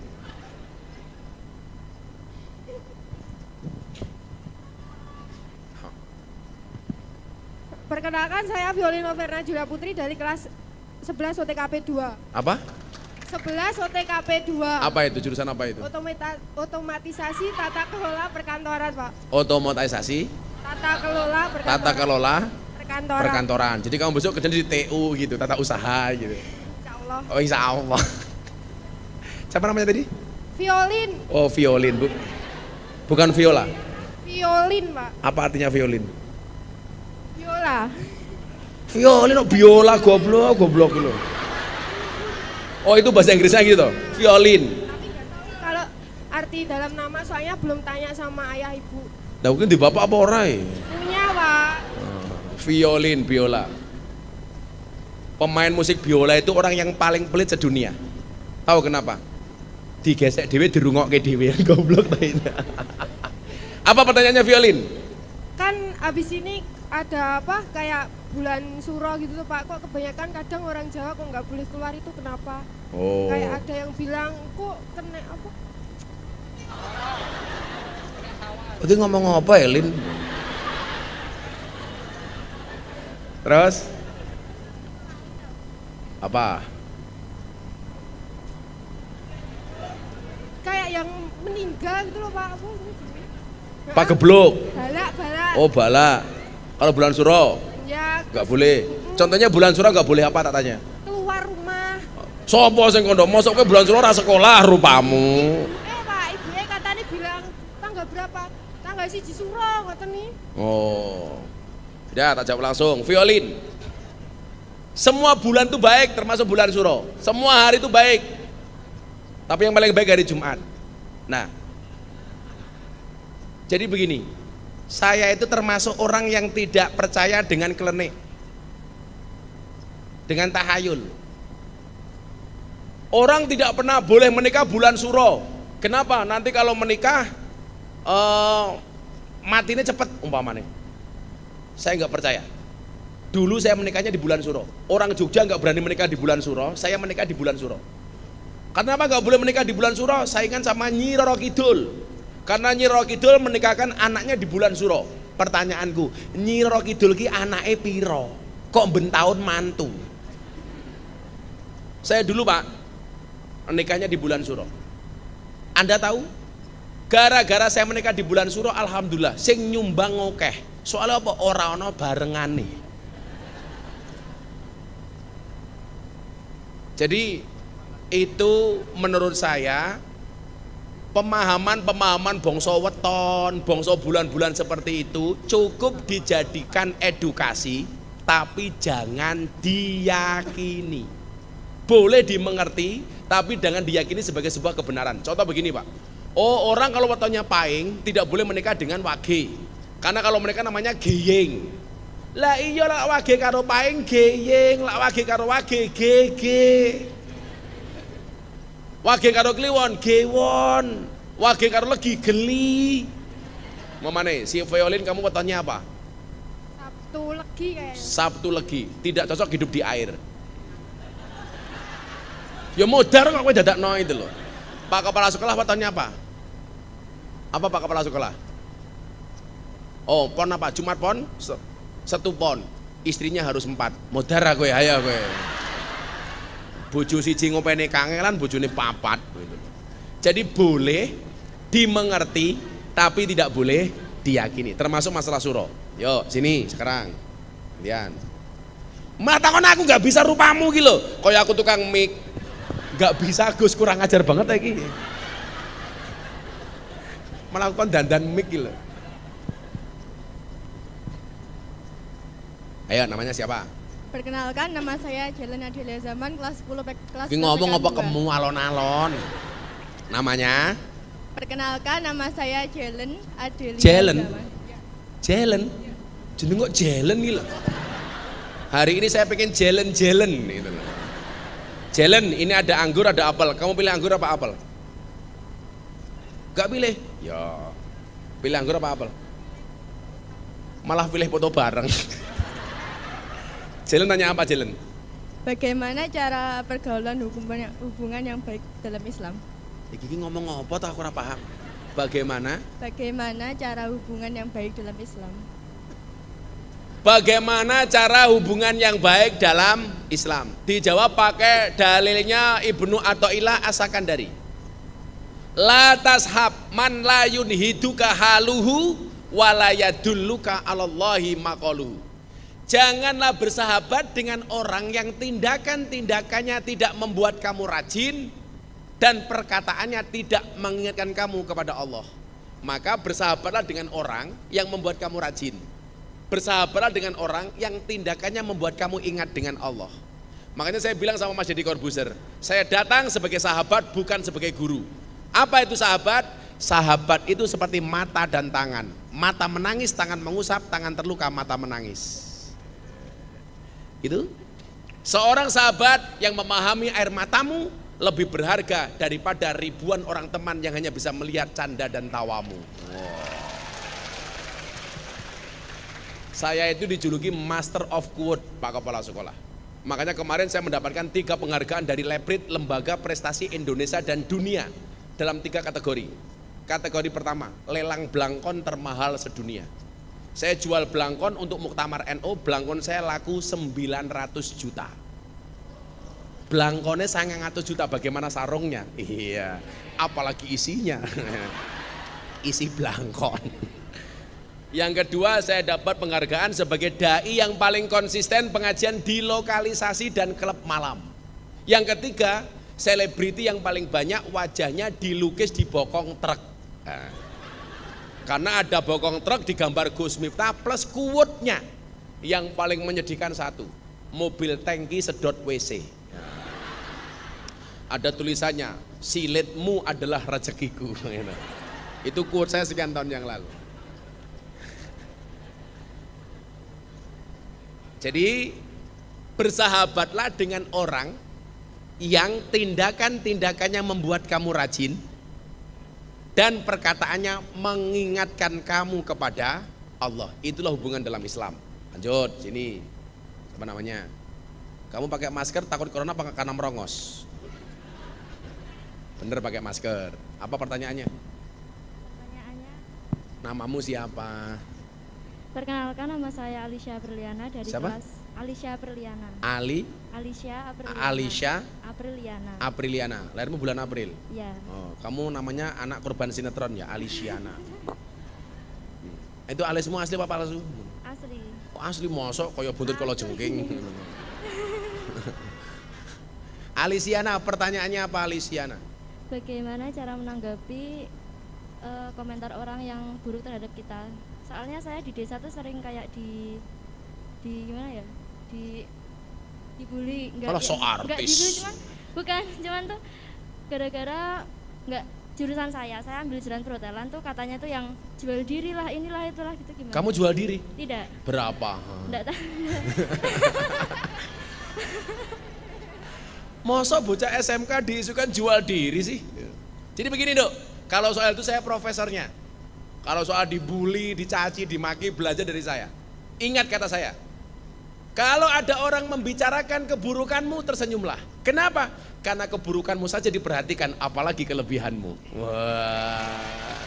Perkenalkan, saya Violino Verna Julia Putri dari kelas sebelas O T K P dua. Apa? sebelas O T K P dua. Apa itu? Jurusan apa itu? Otomata, otomatisasi tata kelola perkantoran, Pak. Otomatisasi Tata kelola perkantoran. tata kelola perkantoran. perkantoran. Jadi kamu besok kerja di T U gitu, tata usaha gitu. Insyaallah. Oh, insya Allah. Siapa namanya tadi? Violin. Oh, violin, Bu. Bukan viola. Violin, Pak. Apa artinya violin? Viola. Violin, oh, biola, goblok, goblok loh. Oh itu bahasa Inggrisnya gitu, violin. Kalau arti dalam nama soalnya belum tanya sama ayah ibu. Nah mungkin di bapak apa orang? Punya Pak. Violin, biola. Pemain musik biola itu orang yang paling pelit sedunia. Tahu kenapa? Digesek dewe dirungokke dewe yang goblok tanya. Apa pertanyaannya violin? Kan abis ini ada apa kayak bulan suro gitu tuh Pak, kok kebanyakan kadang orang Jawa kok nggak boleh keluar itu kenapa? Oh. Kayak ada yang bilang kok kena apa? Itu ngomong apa ya Lin? Terus? Apa? Kayak yang meninggal gitu loh Pak, apa? Pak Geblok. Balak, balak. Oh balak. Kalau bulan suro? Ya. Nggak boleh. Contohnya bulan suro nggak boleh apa tak tanya? Keluar rumah. Sopo sing kondo mosok kowe bulan suro ra sekolah rupamu. Eh Pak, ibunya katanya bilang tanggal berapa? Tanggal siji suro katanya. Oh. Ya, tak jawab langsung. Violin. Semua bulan itu baik termasuk bulan suro. Semua hari itu baik. Tapi yang paling baik hari Jumat. Nah. Jadi begini. Saya itu termasuk orang yang tidak percaya dengan klenik. Dengan tahayul. Orang tidak pernah boleh menikah bulan suro. Kenapa? Nanti kalau menikah uh, matinya cepat umpamanya. Saya nggak percaya. Dulu saya menikahnya di bulan suro. Orang Jogja nggak berani menikah di bulan suro. Saya menikah di bulan suro. Kenapa nggak boleh menikah di bulan suro? Saingan sama Nyi Roro Kidul. Karena Nyi Roro Kidul menikahkan anaknya di bulan suro. Pertanyaanku, Nyi Roro Kidul ki anake piro? Kok bentahun mantu? Saya dulu Pak, menikahnya di bulan suro. Anda tahu? Gara-gara saya menikah di bulan suro, alhamdulillah, sing nyumbang ngokeh. Soalnya apa? Ora ana barengane. Jadi itu menurut saya pemahaman-pemahaman bangsa weton, bangsa bulan-bulan seperti itu cukup dijadikan edukasi, tapi jangan diyakini. Boleh dimengerti, tapi jangan diyakini sebagai sebuah kebenaran. Contoh begini Pak, oh orang kalau wetonnya paing tidak boleh menikah dengan wage, karena kalau menikah namanya geyeng. Lah iya lah wage karo paing geyeng, lah wage karo wage gege. Wage karo kliwon, gewon. Wage karo legi, geli. Mamane, si violin kamu wetonnya apa? Sabtu legi kayaknya. Sabtu legi, tidak cocok hidup di air. Ya modar kok kowe dadakno itu loh. Pak kepala sekolah wetonnya apa? Apa Pak kepala sekolah? Oh, pon apa? Jumat pon? Satu pon. Istrinya harus empat. Modar kowe, ayo kowe. Bojo siji ngopeni kangelan, bojone papat. Jadi boleh dimengerti, tapi tidak boleh diyakini. Termasuk masalah suro. Yo sini sekarang, lihat. Mata kon aku nggak bisa rupamu gitu. Kayak aku tukang mic, nggak bisa Gus, kurang ajar banget lagi. Melakukan dandan mic gitu. Ayo namanya siapa? Perkenalkan, nama saya Jelen Adelia Zaman, kelas sepuluh kelas. Ini ngomong apa kamu alon-alon? Namanya? Perkenalkan, nama saya Jelen Adelia Jelen? Zaman. Jelen? Jeneng kok Jelen gitu. Hari ini saya pengen Jelen-Jelen gitu. Jelen, ini ada anggur, ada apel. Kamu pilih anggur apa apel? Gak pilih? Ya. Pilih anggur apa apel? Malah pilih foto bareng. Jelen nanya apa Jelen? Bagaimana cara pergaulan hubungan, hubungan yang baik dalam Islam? Iki ngomong apa tak aku ora paham. Bagaimana? Bagaimana cara hubungan yang baik dalam Islam? Bagaimana cara hubungan yang baik dalam Islam? Dijawab pakai dalilnya Ibnu Athaillah As-Sakandari. La tashab man la yunhiduka haluhu wa la yadulluka 'alallahi maqaluhu. Janganlah bersahabat dengan orang yang tindakan-tindakannya tidak membuat kamu rajin dan perkataannya tidak mengingatkan kamu kepada Allah. Maka bersahabatlah dengan orang yang membuat kamu rajin. Bersahabatlah dengan orang yang tindakannya membuat kamu ingat dengan Allah. Makanya saya bilang sama Mas Deddy Corbuzier, saya datang sebagai sahabat bukan sebagai guru. Apa itu sahabat? Sahabat itu seperti mata dan tangan. Mata menangis, tangan mengusap, tangan terluka, mata menangis. Itu seorang sahabat yang memahami air matamu lebih berharga daripada ribuan orang teman yang hanya bisa melihat canda dan tawamu. Wow. Saya itu dijuluki Master of Quote, Pak Kepala Sekolah. Makanya kemarin saya mendapatkan tiga penghargaan dari Leprit, Lembaga Prestasi Indonesia dan Dunia dalam tiga kategori. Kategori pertama, lelang blangkon termahal sedunia. Saya jual blangkon untuk Muktamar N U, blangkon saya laku sembilan ratus juta. Blangkonnya sangat ratus juta, bagaimana sarungnya? Iya, apalagi isinya. Isi blangkon. Yang kedua, saya dapat penghargaan sebagai dai yang paling konsisten pengajian di lokalisasi dan klub malam. Yang ketiga, selebriti yang paling banyak wajahnya dilukis di bokong truk. Nah, karena ada bokong truk digambar Gus Miftah plus kuwutnya yang paling menyedihkan satu, mobil tangki sedot W C. Ada tulisannya, silitmu adalah rezekiku. Itu quote saya sekian tahun yang lalu. Jadi bersahabatlah dengan orang yang tindakan-tindakannya membuat kamu rajin dan perkataannya mengingatkan kamu kepada Allah. Itulah hubungan dalam Islam. Lanjut sini, apa namanya? Kamu pakai masker takut corona apa karena merongos? Bener pakai masker. Apa pertanyaannya? Pertanyaannya. Namamu siapa? Perkenalkan, nama saya Alicia Apriliana dari Siapa? kelas Alicia Apriliana. Ali? Alicia Apriliana. Alicia Apriliana. Apriliana. Lahirmu bulan April. Iya. Oh, kamu namanya anak korban sinetron ya, Aliciana. Hmm. Itu alismu asli apa palsu? Asli. Oh, asli mosok kaya buntut kalau jengking. Aliciana, pertanyaannya apa Aliciana? Bagaimana cara menanggapi uh, komentar orang yang buruk terhadap kita? Soalnya saya di desa tuh sering kayak di di gimana ya, di dibully, enggak Malah ya, so enggak artis. dibully, cuman bukan cuman tuh gara-gara enggak jurusan saya saya ambil jurusan perhotelan tuh katanya tuh yang jual diri lah, inilah itulah gitu. Gimana? Kamu jual diri? Tidak. Berapa? Enggak tahu. Masa bocah S M K diisukan jual diri sih? Jadi begini Dok, kalau soal itu saya profesornya. Kalau soal dibully, dicaci, dimaki, belajar dari saya. Ingat kata saya, kalau ada orang membicarakan keburukanmu, tersenyumlah. Kenapa? Karena keburukanmu saja diperhatikan, apalagi kelebihanmu. Wah.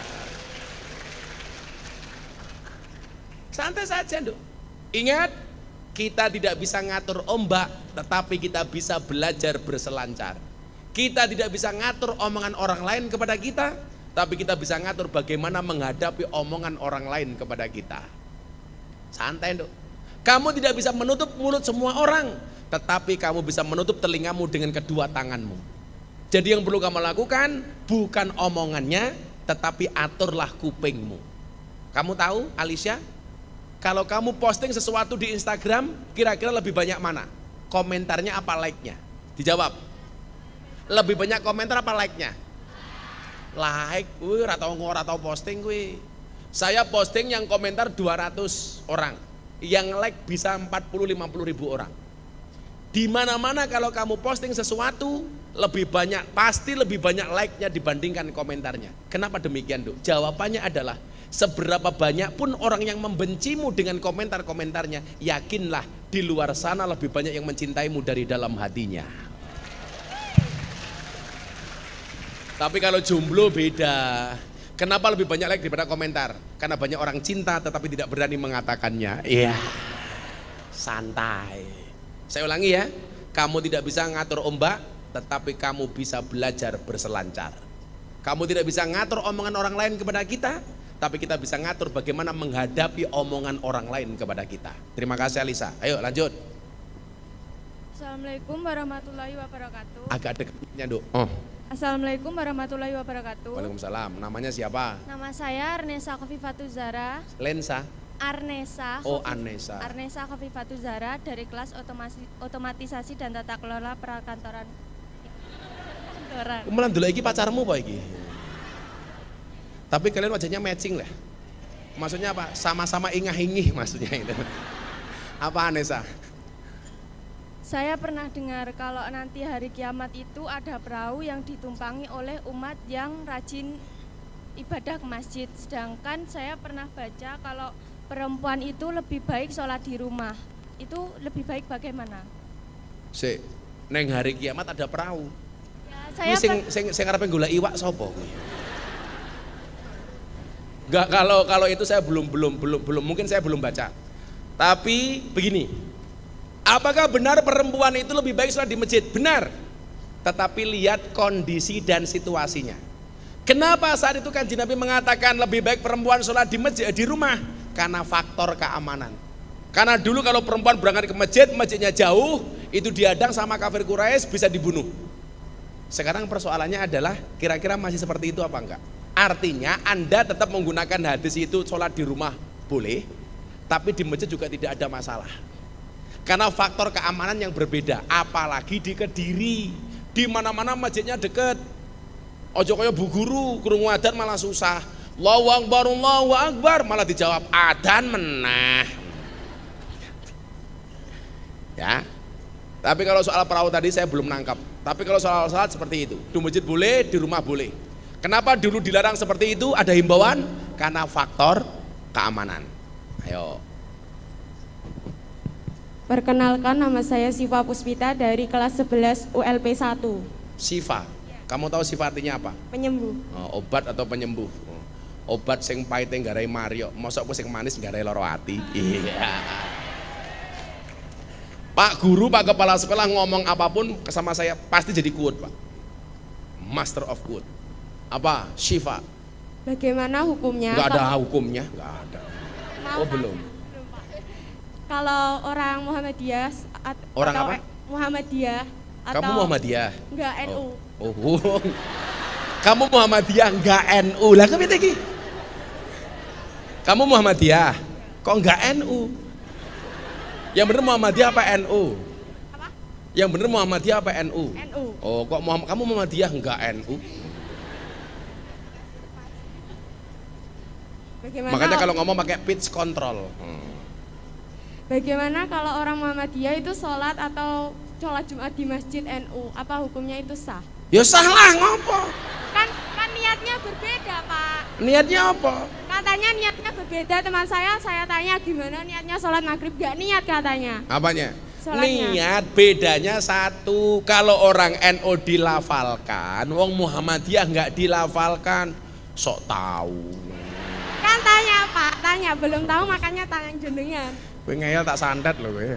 Santai saja, Dok. Ingat, kita tidak bisa ngatur ombak, tetapi kita bisa belajar berselancar. Kita tidak bisa ngatur omongan orang lain kepada kita, tapi kita bisa ngatur bagaimana menghadapi omongan orang lain kepada kita. Santai Dok. Kamu tidak bisa menutup mulut semua orang, tetapi kamu bisa menutup telingamu dengan kedua tanganmu. Jadi yang perlu kamu lakukan bukan omongannya, tetapi aturlah kupingmu. Kamu tahu Alicia, kalau kamu posting sesuatu di Instagram, kira-kira lebih banyak mana? Komentarnya apa like-nya? Dijawab. Lebih banyak komentar apa like-nya? Like, wih, ratau ngor, ratau posting, wih. Saya posting yang komentar dua ratus orang, yang like bisa empat puluh sampai lima puluh ribu orang. Di mana-mana kalau kamu posting sesuatu, lebih banyak, pasti lebih banyak like-nya dibandingkan komentarnya. Kenapa demikian, Dok? Jawabannya adalah, seberapa banyak pun orang yang membencimu dengan komentar-komentarnya, yakinlah di luar sana lebih banyak yang mencintaimu dari dalam hatinya. Tapi kalau jomblo beda. Kenapa lebih banyak like daripada komentar? Karena banyak orang cinta tetapi tidak berani mengatakannya. Iya, santai. Saya ulangi ya, kamu tidak bisa ngatur ombak, tetapi kamu bisa belajar berselancar. Kamu tidak bisa ngatur omongan orang lain kepada kita, tapi kita bisa ngatur bagaimana menghadapi omongan orang lain kepada kita. Terima kasih Alisa. Ayo lanjut. Assalamualaikum warahmatullahi wabarakatuh. Agak dekatnya, Dok. Oh. Assalamualaikum warahmatullahi wabarakatuh. Waalaikumsalam. Namanya siapa? Nama saya Ernesa Kofifatuzara. Lensa. Arnesa. Oh, Khofi- Arnesa. Arnesa Khofifatu Zahra dari kelas otomasi, otomatisasi dan tata kelola perkantoran. Kantoran. Malah dulu iki pacarmu apa iki? Tapi kalian wajahnya matching lah. Maksudnya apa? Sama-sama ingah-ingih maksudnya itu. Apa Anessa? Saya pernah dengar kalau nanti hari kiamat itu ada perahu yang ditumpangi oleh umat yang rajin ibadah ke masjid. Sedangkan saya pernah baca kalau perempuan itu lebih baik sholat di rumah. Itu lebih baik bagaimana? Sik, neng hari kiamat ada perahu. Ya, saya Ini sing sing sing arepe golek iwak sapa kuwi? Enggak, kalau kalau itu saya belum belum belum belum mungkin saya belum baca. Tapi begini. Apakah benar perempuan itu lebih baik sholat di masjid? Benar. Tetapi lihat kondisi dan situasinya. Kenapa saat itu Kanjeng Nabi mengatakan lebih baik perempuan sholat di masjid di rumah? Karena faktor keamanan. Karena dulu kalau perempuan berangkat ke masjid, masjidnya jauh, itu dihadang sama kafir Quraisy, bisa dibunuh. Sekarang persoalannya adalah kira-kira masih seperti itu apa enggak? Artinya Anda tetap menggunakan hadis itu sholat di rumah boleh, tapi di masjid juga tidak ada masalah. Karena faktor keamanan yang berbeda, apalagi di Kediri, di mana-mana masjidnya deket. Ojo kaya Bu Guru, krungu adzan malah susah. Allahu Akbar, Allahu Akbar, malah dijawab adzan menah. Ya. Tapi kalau soal perahu tadi saya belum nangkap. Tapi kalau soal salat seperti itu, di masjid boleh, di rumah boleh. Kenapa dulu dilarang seperti itu? Ada himbauan? Karena faktor keamanan. Ayo. Perkenalkan, nama saya Siva Puspita dari kelas sebelas U L P satu. Siva, kamu tahu Siva artinya apa? Penyembuh. Oh, obat atau penyembuh. Oh, obat sing pahite nggarai Mario, mosok sing manis nggarai loro ati. Iya. Pak Guru, Pak Kepala Sekolah ngomong apapun sama saya pasti jadi quote, Pak. Master of quote. Apa? Siva. Bagaimana hukumnya? Enggak ada hukumnya, enggak ada. Oh, belum. Kalau orang Muhammadiyah at, orang atau apa? Muhammadiyah atau Kamu Muhammadiyah? Enggak, N U. Oh, oh. Kamu Muhammadiyah enggak N U. Lah kepiye iki? Kamu Muhammadiyah, kok enggak N U? Yang bener Muhammadiyah apa N U? Apa? Yang bener Muhammadiyah apa N U? N U. Oh, kok Muhammad, kamu Muhammadiyah enggak N U? Bagaimana? Makanya kalau ngomong pakai pitch control. Hmm. Bagaimana kalau orang Muhammadiyah itu sholat atau sholat Jumat di masjid N U? Apa hukumnya itu sah? Ya sah lah, ngopo? Kan kan niatnya berbeda, Pak. Niatnya apa? Katanya niatnya berbeda. Teman saya, saya tanya gimana niatnya sholat maghrib, gak niat katanya. Apanya? Sholatnya. Niat bedanya satu. Kalau orang N U dilafalkan, wong Muhammadiyah nggak dilafalkan, sok tahu. Kan tanya Pak, tanya belum tahu makanya tangan jenengan. Kowe ngeyel tak santet loh kowe.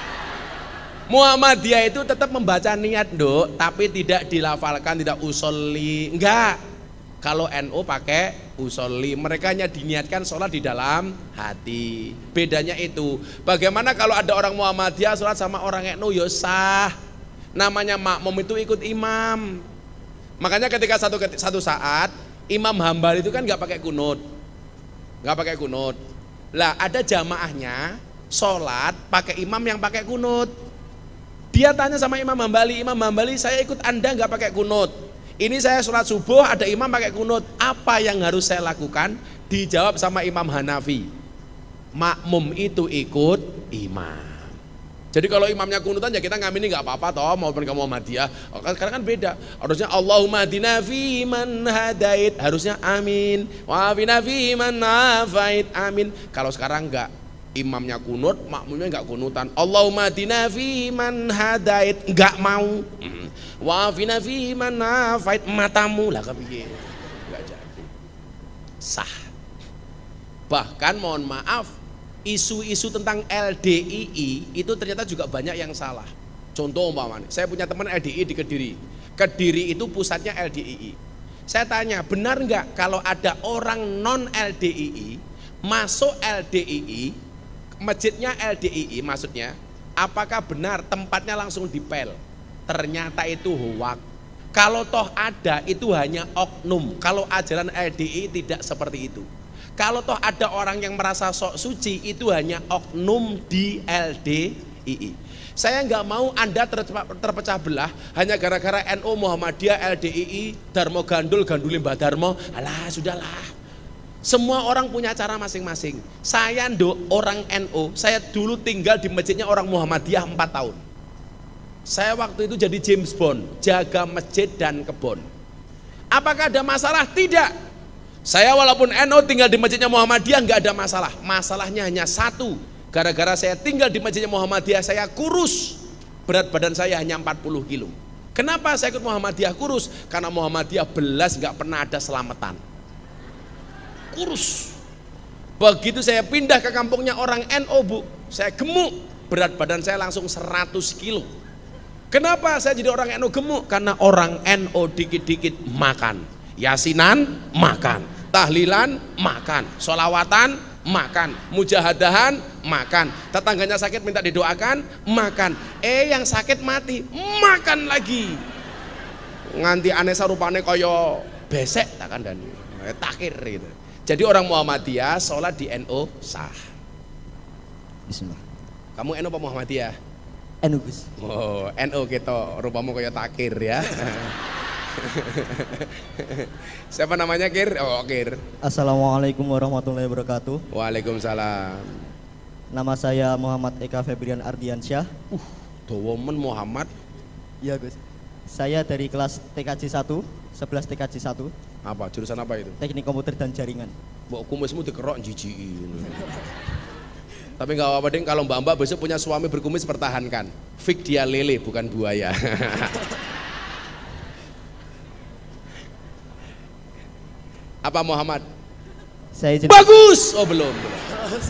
Muhammadiyah itu tetap membaca niat, Nduk, tapi tidak dilafalkan, tidak usolli. Enggak. Kalau N U pakai usolli, mereka hanya diniatkan sholat di dalam hati. Bedanya itu. Bagaimana kalau ada orang Muhammadiyah sholat sama orang N U? Ya sah. Namanya makmum itu ikut imam. Makanya ketika satu satu saat Imam Hambali itu kan nggak pakai kunut, nggak pakai kunut. Lah ada jamaahnya sholat pakai imam yang pakai kunut. Dia tanya sama Imam Hambali, Imam Hambali saya ikut Anda nggak pakai kunut. Ini saya sholat subuh ada imam pakai kunut. Apa yang harus saya lakukan? Dijawab sama Imam Hanafi, makmum itu ikut imam. Jadi kalau imamnya kunutan ya kita ngamini nggak apa-apa toh, maupun kamu Muhammadiyah. Karena kan beda. Harusnya Allahumma hadina fi man hadait, harusnya amin. Wa afina fi man afait, amin. Kalau sekarang enggak, imamnya kunut, makmumnya enggak kunutan. Allahumma hadina fi man hadait, enggak mau. Wa afina fi man afait, matamu lah kepiye. Enggak jadi. Sah. Bahkan mohon maaf, isu-isu tentang L D I I itu ternyata juga banyak yang salah. Contoh umpamanya, saya punya teman L D I I di Kediri. Kediri itu pusatnya L D I I. Saya tanya, benar nggak kalau ada orang non L D I I masuk L D I I, masjidnya L D I I maksudnya, apakah benar tempatnya langsung dipel? Ternyata itu hoak. Kalau toh ada, itu hanya oknum. Kalau ajaran L D I I tidak seperti itu. Kalau toh ada orang yang merasa sok suci, itu hanya oknum di L D I I. Saya nggak mau Anda terpecah belah hanya gara-gara N U, Muhammadiyah, L D I I, Darmo Gandul, Ganduli Mbah Darmo. Alah, sudahlah. Semua orang punya cara masing-masing. Saya ndo orang N U, saya dulu tinggal di masjidnya orang Muhammadiyah empat tahun. Saya waktu itu jadi James Bond, jaga masjid dan kebun. Apakah ada masalah? Tidak. Saya walaupun N U tinggal di masjidnya Muhammadiyah nggak ada masalah. Masalahnya hanya satu. Gara-gara saya tinggal di masjidnya Muhammadiyah, saya kurus. Berat badan saya hanya empat puluh kilo. Kenapa saya ikut Muhammadiyah kurus? Karena Muhammadiyah belas nggak pernah ada selamatan. Kurus. Begitu saya pindah ke kampungnya orang N U, Bu, saya gemuk. Berat badan saya langsung seratus kilo. Kenapa saya jadi orang N U gemuk? Karena orang N U dikit-dikit makan. Yasinan, makan. Tahlilan, makan. Sholawatan, makan. Mujahadahan, makan. Tetangganya sakit minta didoakan, makan. Eh yang sakit mati, makan lagi. Nganti aneh sarupane kaya besek tak kandani, takir gitu. Jadi orang Muhammadiyah sholat di N U sah. Bismillah. Kamu N U apa Muhammadiyah? N U Gus. Oh, N U kita rupamu kaya takir ya. Siapa namanya Kir? Oh Kir. Assalamualaikum warahmatullahi wabarakatuh. Waalaikumsalam. Nama saya Muhammad Eka Febrian Ardiansyah. Uh, Dowomen Muhammad. Iya Gus. Saya dari kelas T K J satu, sebelas T K J satu. Apa? Jurusan apa itu? Teknik komputer dan jaringan. Mbok kumismu dikerok jijiki. Tapi nggak apa-apa ding, kalau mbak-mbak besok punya suami berkumis pertahankan. Fik dia lele bukan buaya. Apa Muhammad? Saya izin bagus. Oh belum. belum.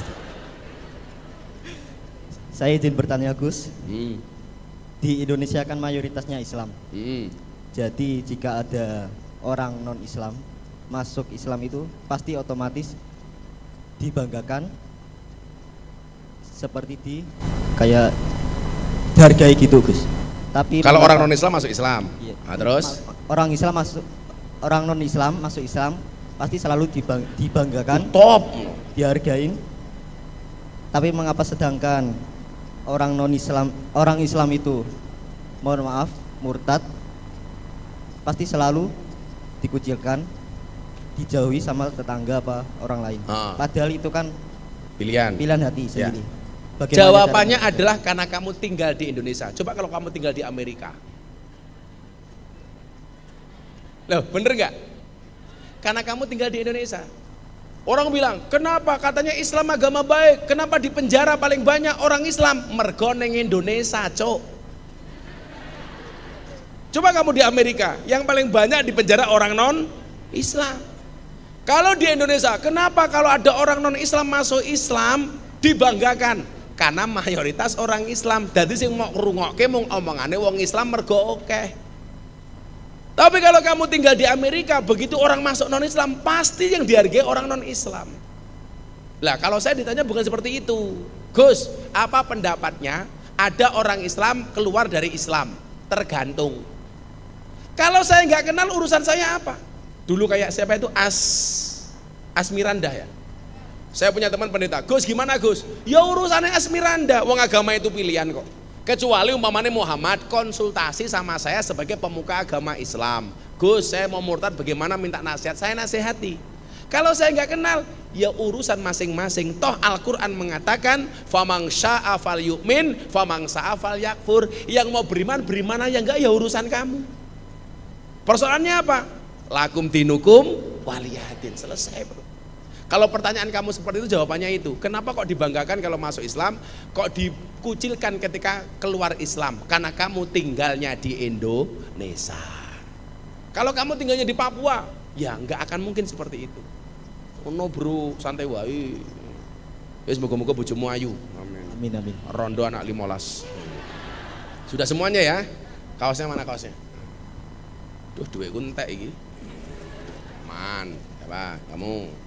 Saya izin bertanya Gus. Hmm. Di Indonesia kan mayoritasnya Islam. Hmm. Jadi jika ada orang non Islam masuk Islam itu pasti otomatis dibanggakan. Seperti di kayak dihargai gitu Gus. Tapi kalau orang non Islam masuk Islam, iya. Nah, terus orang Islam masuk orang non Islam masuk Islam pasti selalu dibang, dibanggakan, top, dihargain. Tapi mengapa sedangkan orang non Islam orang Islam itu, mohon maaf, murtad, pasti selalu dikucilkan, dijauhi sama tetangga apa orang lain. Ah. Padahal itu kan pilihan pilihan hati sendiri. Ya. Bagaimana Jawabannya caranya? adalah karena kamu tinggal di Indonesia. Coba kalau kamu tinggal di Amerika. Loh, bener nggak? Karena kamu tinggal di Indonesia. Orang bilang, kenapa katanya Islam agama baik? Kenapa di penjara paling banyak orang Islam? Mergo ning Indonesia, cok. Coba kamu di Amerika, yang paling banyak di penjara orang non Islam. Kalau di Indonesia, kenapa kalau ada orang non Islam masuk Islam dibanggakan? Karena mayoritas orang Islam. Jadi sing mau ngrungokke mung omongane wong Islam mergo oke. Tapi kalau kamu tinggal di Amerika, begitu orang masuk non Islam pasti yang dihargai orang non Islam. Lah kalau saya ditanya bukan seperti itu. Gus, apa pendapatnya? Ada orang Islam keluar dari Islam. Tergantung. Kalau saya nggak kenal urusan saya apa? Dulu kayak siapa itu As Asmirandah ya. Saya punya teman pendeta, Gus gimana Gus? Ya urusannya Asmiranda, wong agama itu pilihan kok. Kecuali umpamanya Muhammad konsultasi sama saya sebagai pemuka agama Islam. Gus saya mau murtad bagaimana minta nasihat, saya nasihati. Kalau saya nggak kenal, ya urusan masing-masing. Toh Al-Quran mengatakan, famang sya'a fal yu'min, famang sya'a fal yakfur. Yang mau beriman, beriman aja, enggak ya urusan kamu. Persoalannya apa? Lakum dinukum waliyadin, selesai bro. Kalau pertanyaan kamu seperti itu jawabannya itu. Kenapa kok dibanggakan kalau masuk Islam? Kok dikucilkan ketika keluar Islam? Karena kamu tinggalnya di Indonesia. Kalau kamu tinggalnya di Papua, ya nggak akan mungkin seperti itu. Ono bro, santai wae. Wis moga-moga bojomu ayu. Amin. Amin amin. Rondo anak limolas. Sudah semuanya ya? Kaosnya mana kaosnya? Duh, duwe kuntek iki. Man, apa? Kamu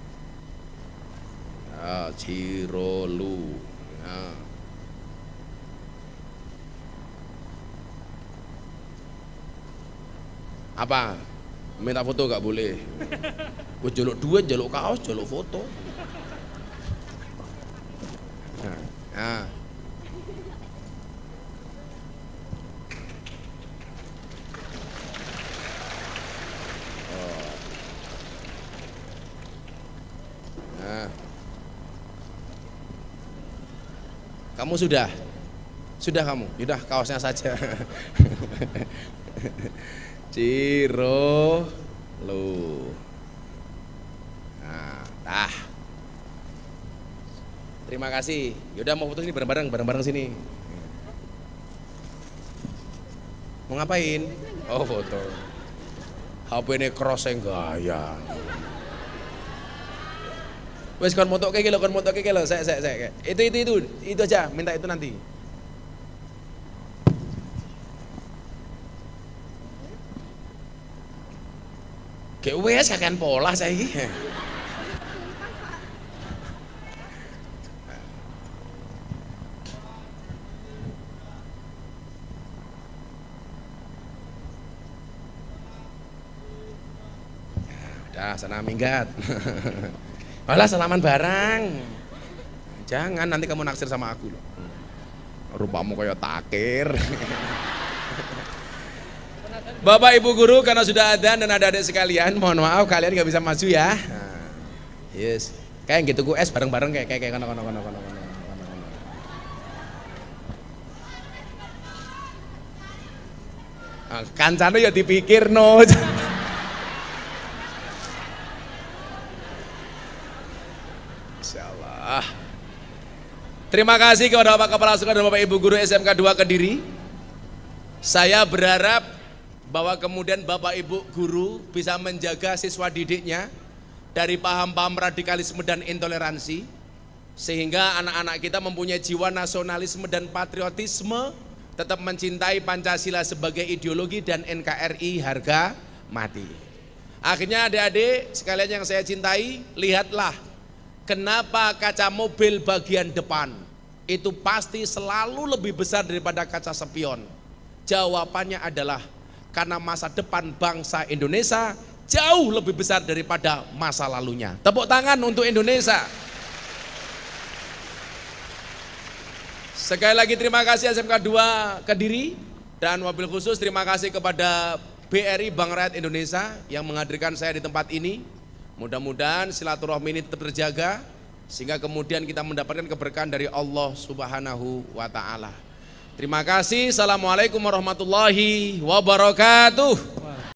Ah, Cirolu. Ah. Apa? Minta foto gak boleh. Gue jaluk duit, jaluk kaos, jaluk foto. Nah. Oh. Nah. Kamu sudah? Sudah kamu? Yaudah kaosnya saja. Ciro lu. Nah, tah. Terima kasih. Yaudah mau foto sini bareng-bareng, bareng-bareng sini. Mau ngapain? Oh foto. H P ini cross yang gaya. Wes kon moto kayak lo, kon moto kayak lo, saya saya saya. Itu itu itu itu aja, minta itu nanti. Kayak wes kakean pola saya ini. Udah sana minggat. Alah salaman barang. Jangan nanti kamu naksir sama aku loh. Rupamu kayak takir. Bapak Ibu guru karena sudah adzan dan ada adik sekalian, mohon maaf kalian nggak bisa maju ya. Nah, yes. Kayak gitu ku es bareng-bareng kayak kayak kayak kono kono kono kono kono. Kancane ya dipikir no. Insyaallah. Terima kasih kepada Bapak Kepala Sekolah dan Bapak Ibu guru S M K dua Kediri. Saya berharap bahwa kemudian Bapak Ibu guru bisa menjaga siswa didiknya dari paham-paham radikalisme dan intoleransi, sehingga anak-anak kita mempunyai jiwa nasionalisme dan patriotisme, tetap mencintai Pancasila sebagai ideologi dan N K R I harga mati. Akhirnya adik-adik sekalian yang saya cintai, lihatlah kenapa kaca mobil bagian depan itu pasti selalu lebih besar daripada kaca spion. Jawabannya adalah karena masa depan bangsa Indonesia jauh lebih besar daripada masa lalunya. Tepuk tangan untuk Indonesia. Sekali lagi terima kasih S M K dua Kediri, dan wabil khusus terima kasih kepada B R I Bank Rakyat Indonesia yang menghadirkan saya di tempat ini. Mudah-mudahan silaturahmi ini tetap terjaga sehingga kemudian kita mendapatkan keberkahan dari Allah Subhanahu wa taala. Terima kasih. Assalamualaikum warahmatullahi wabarakatuh.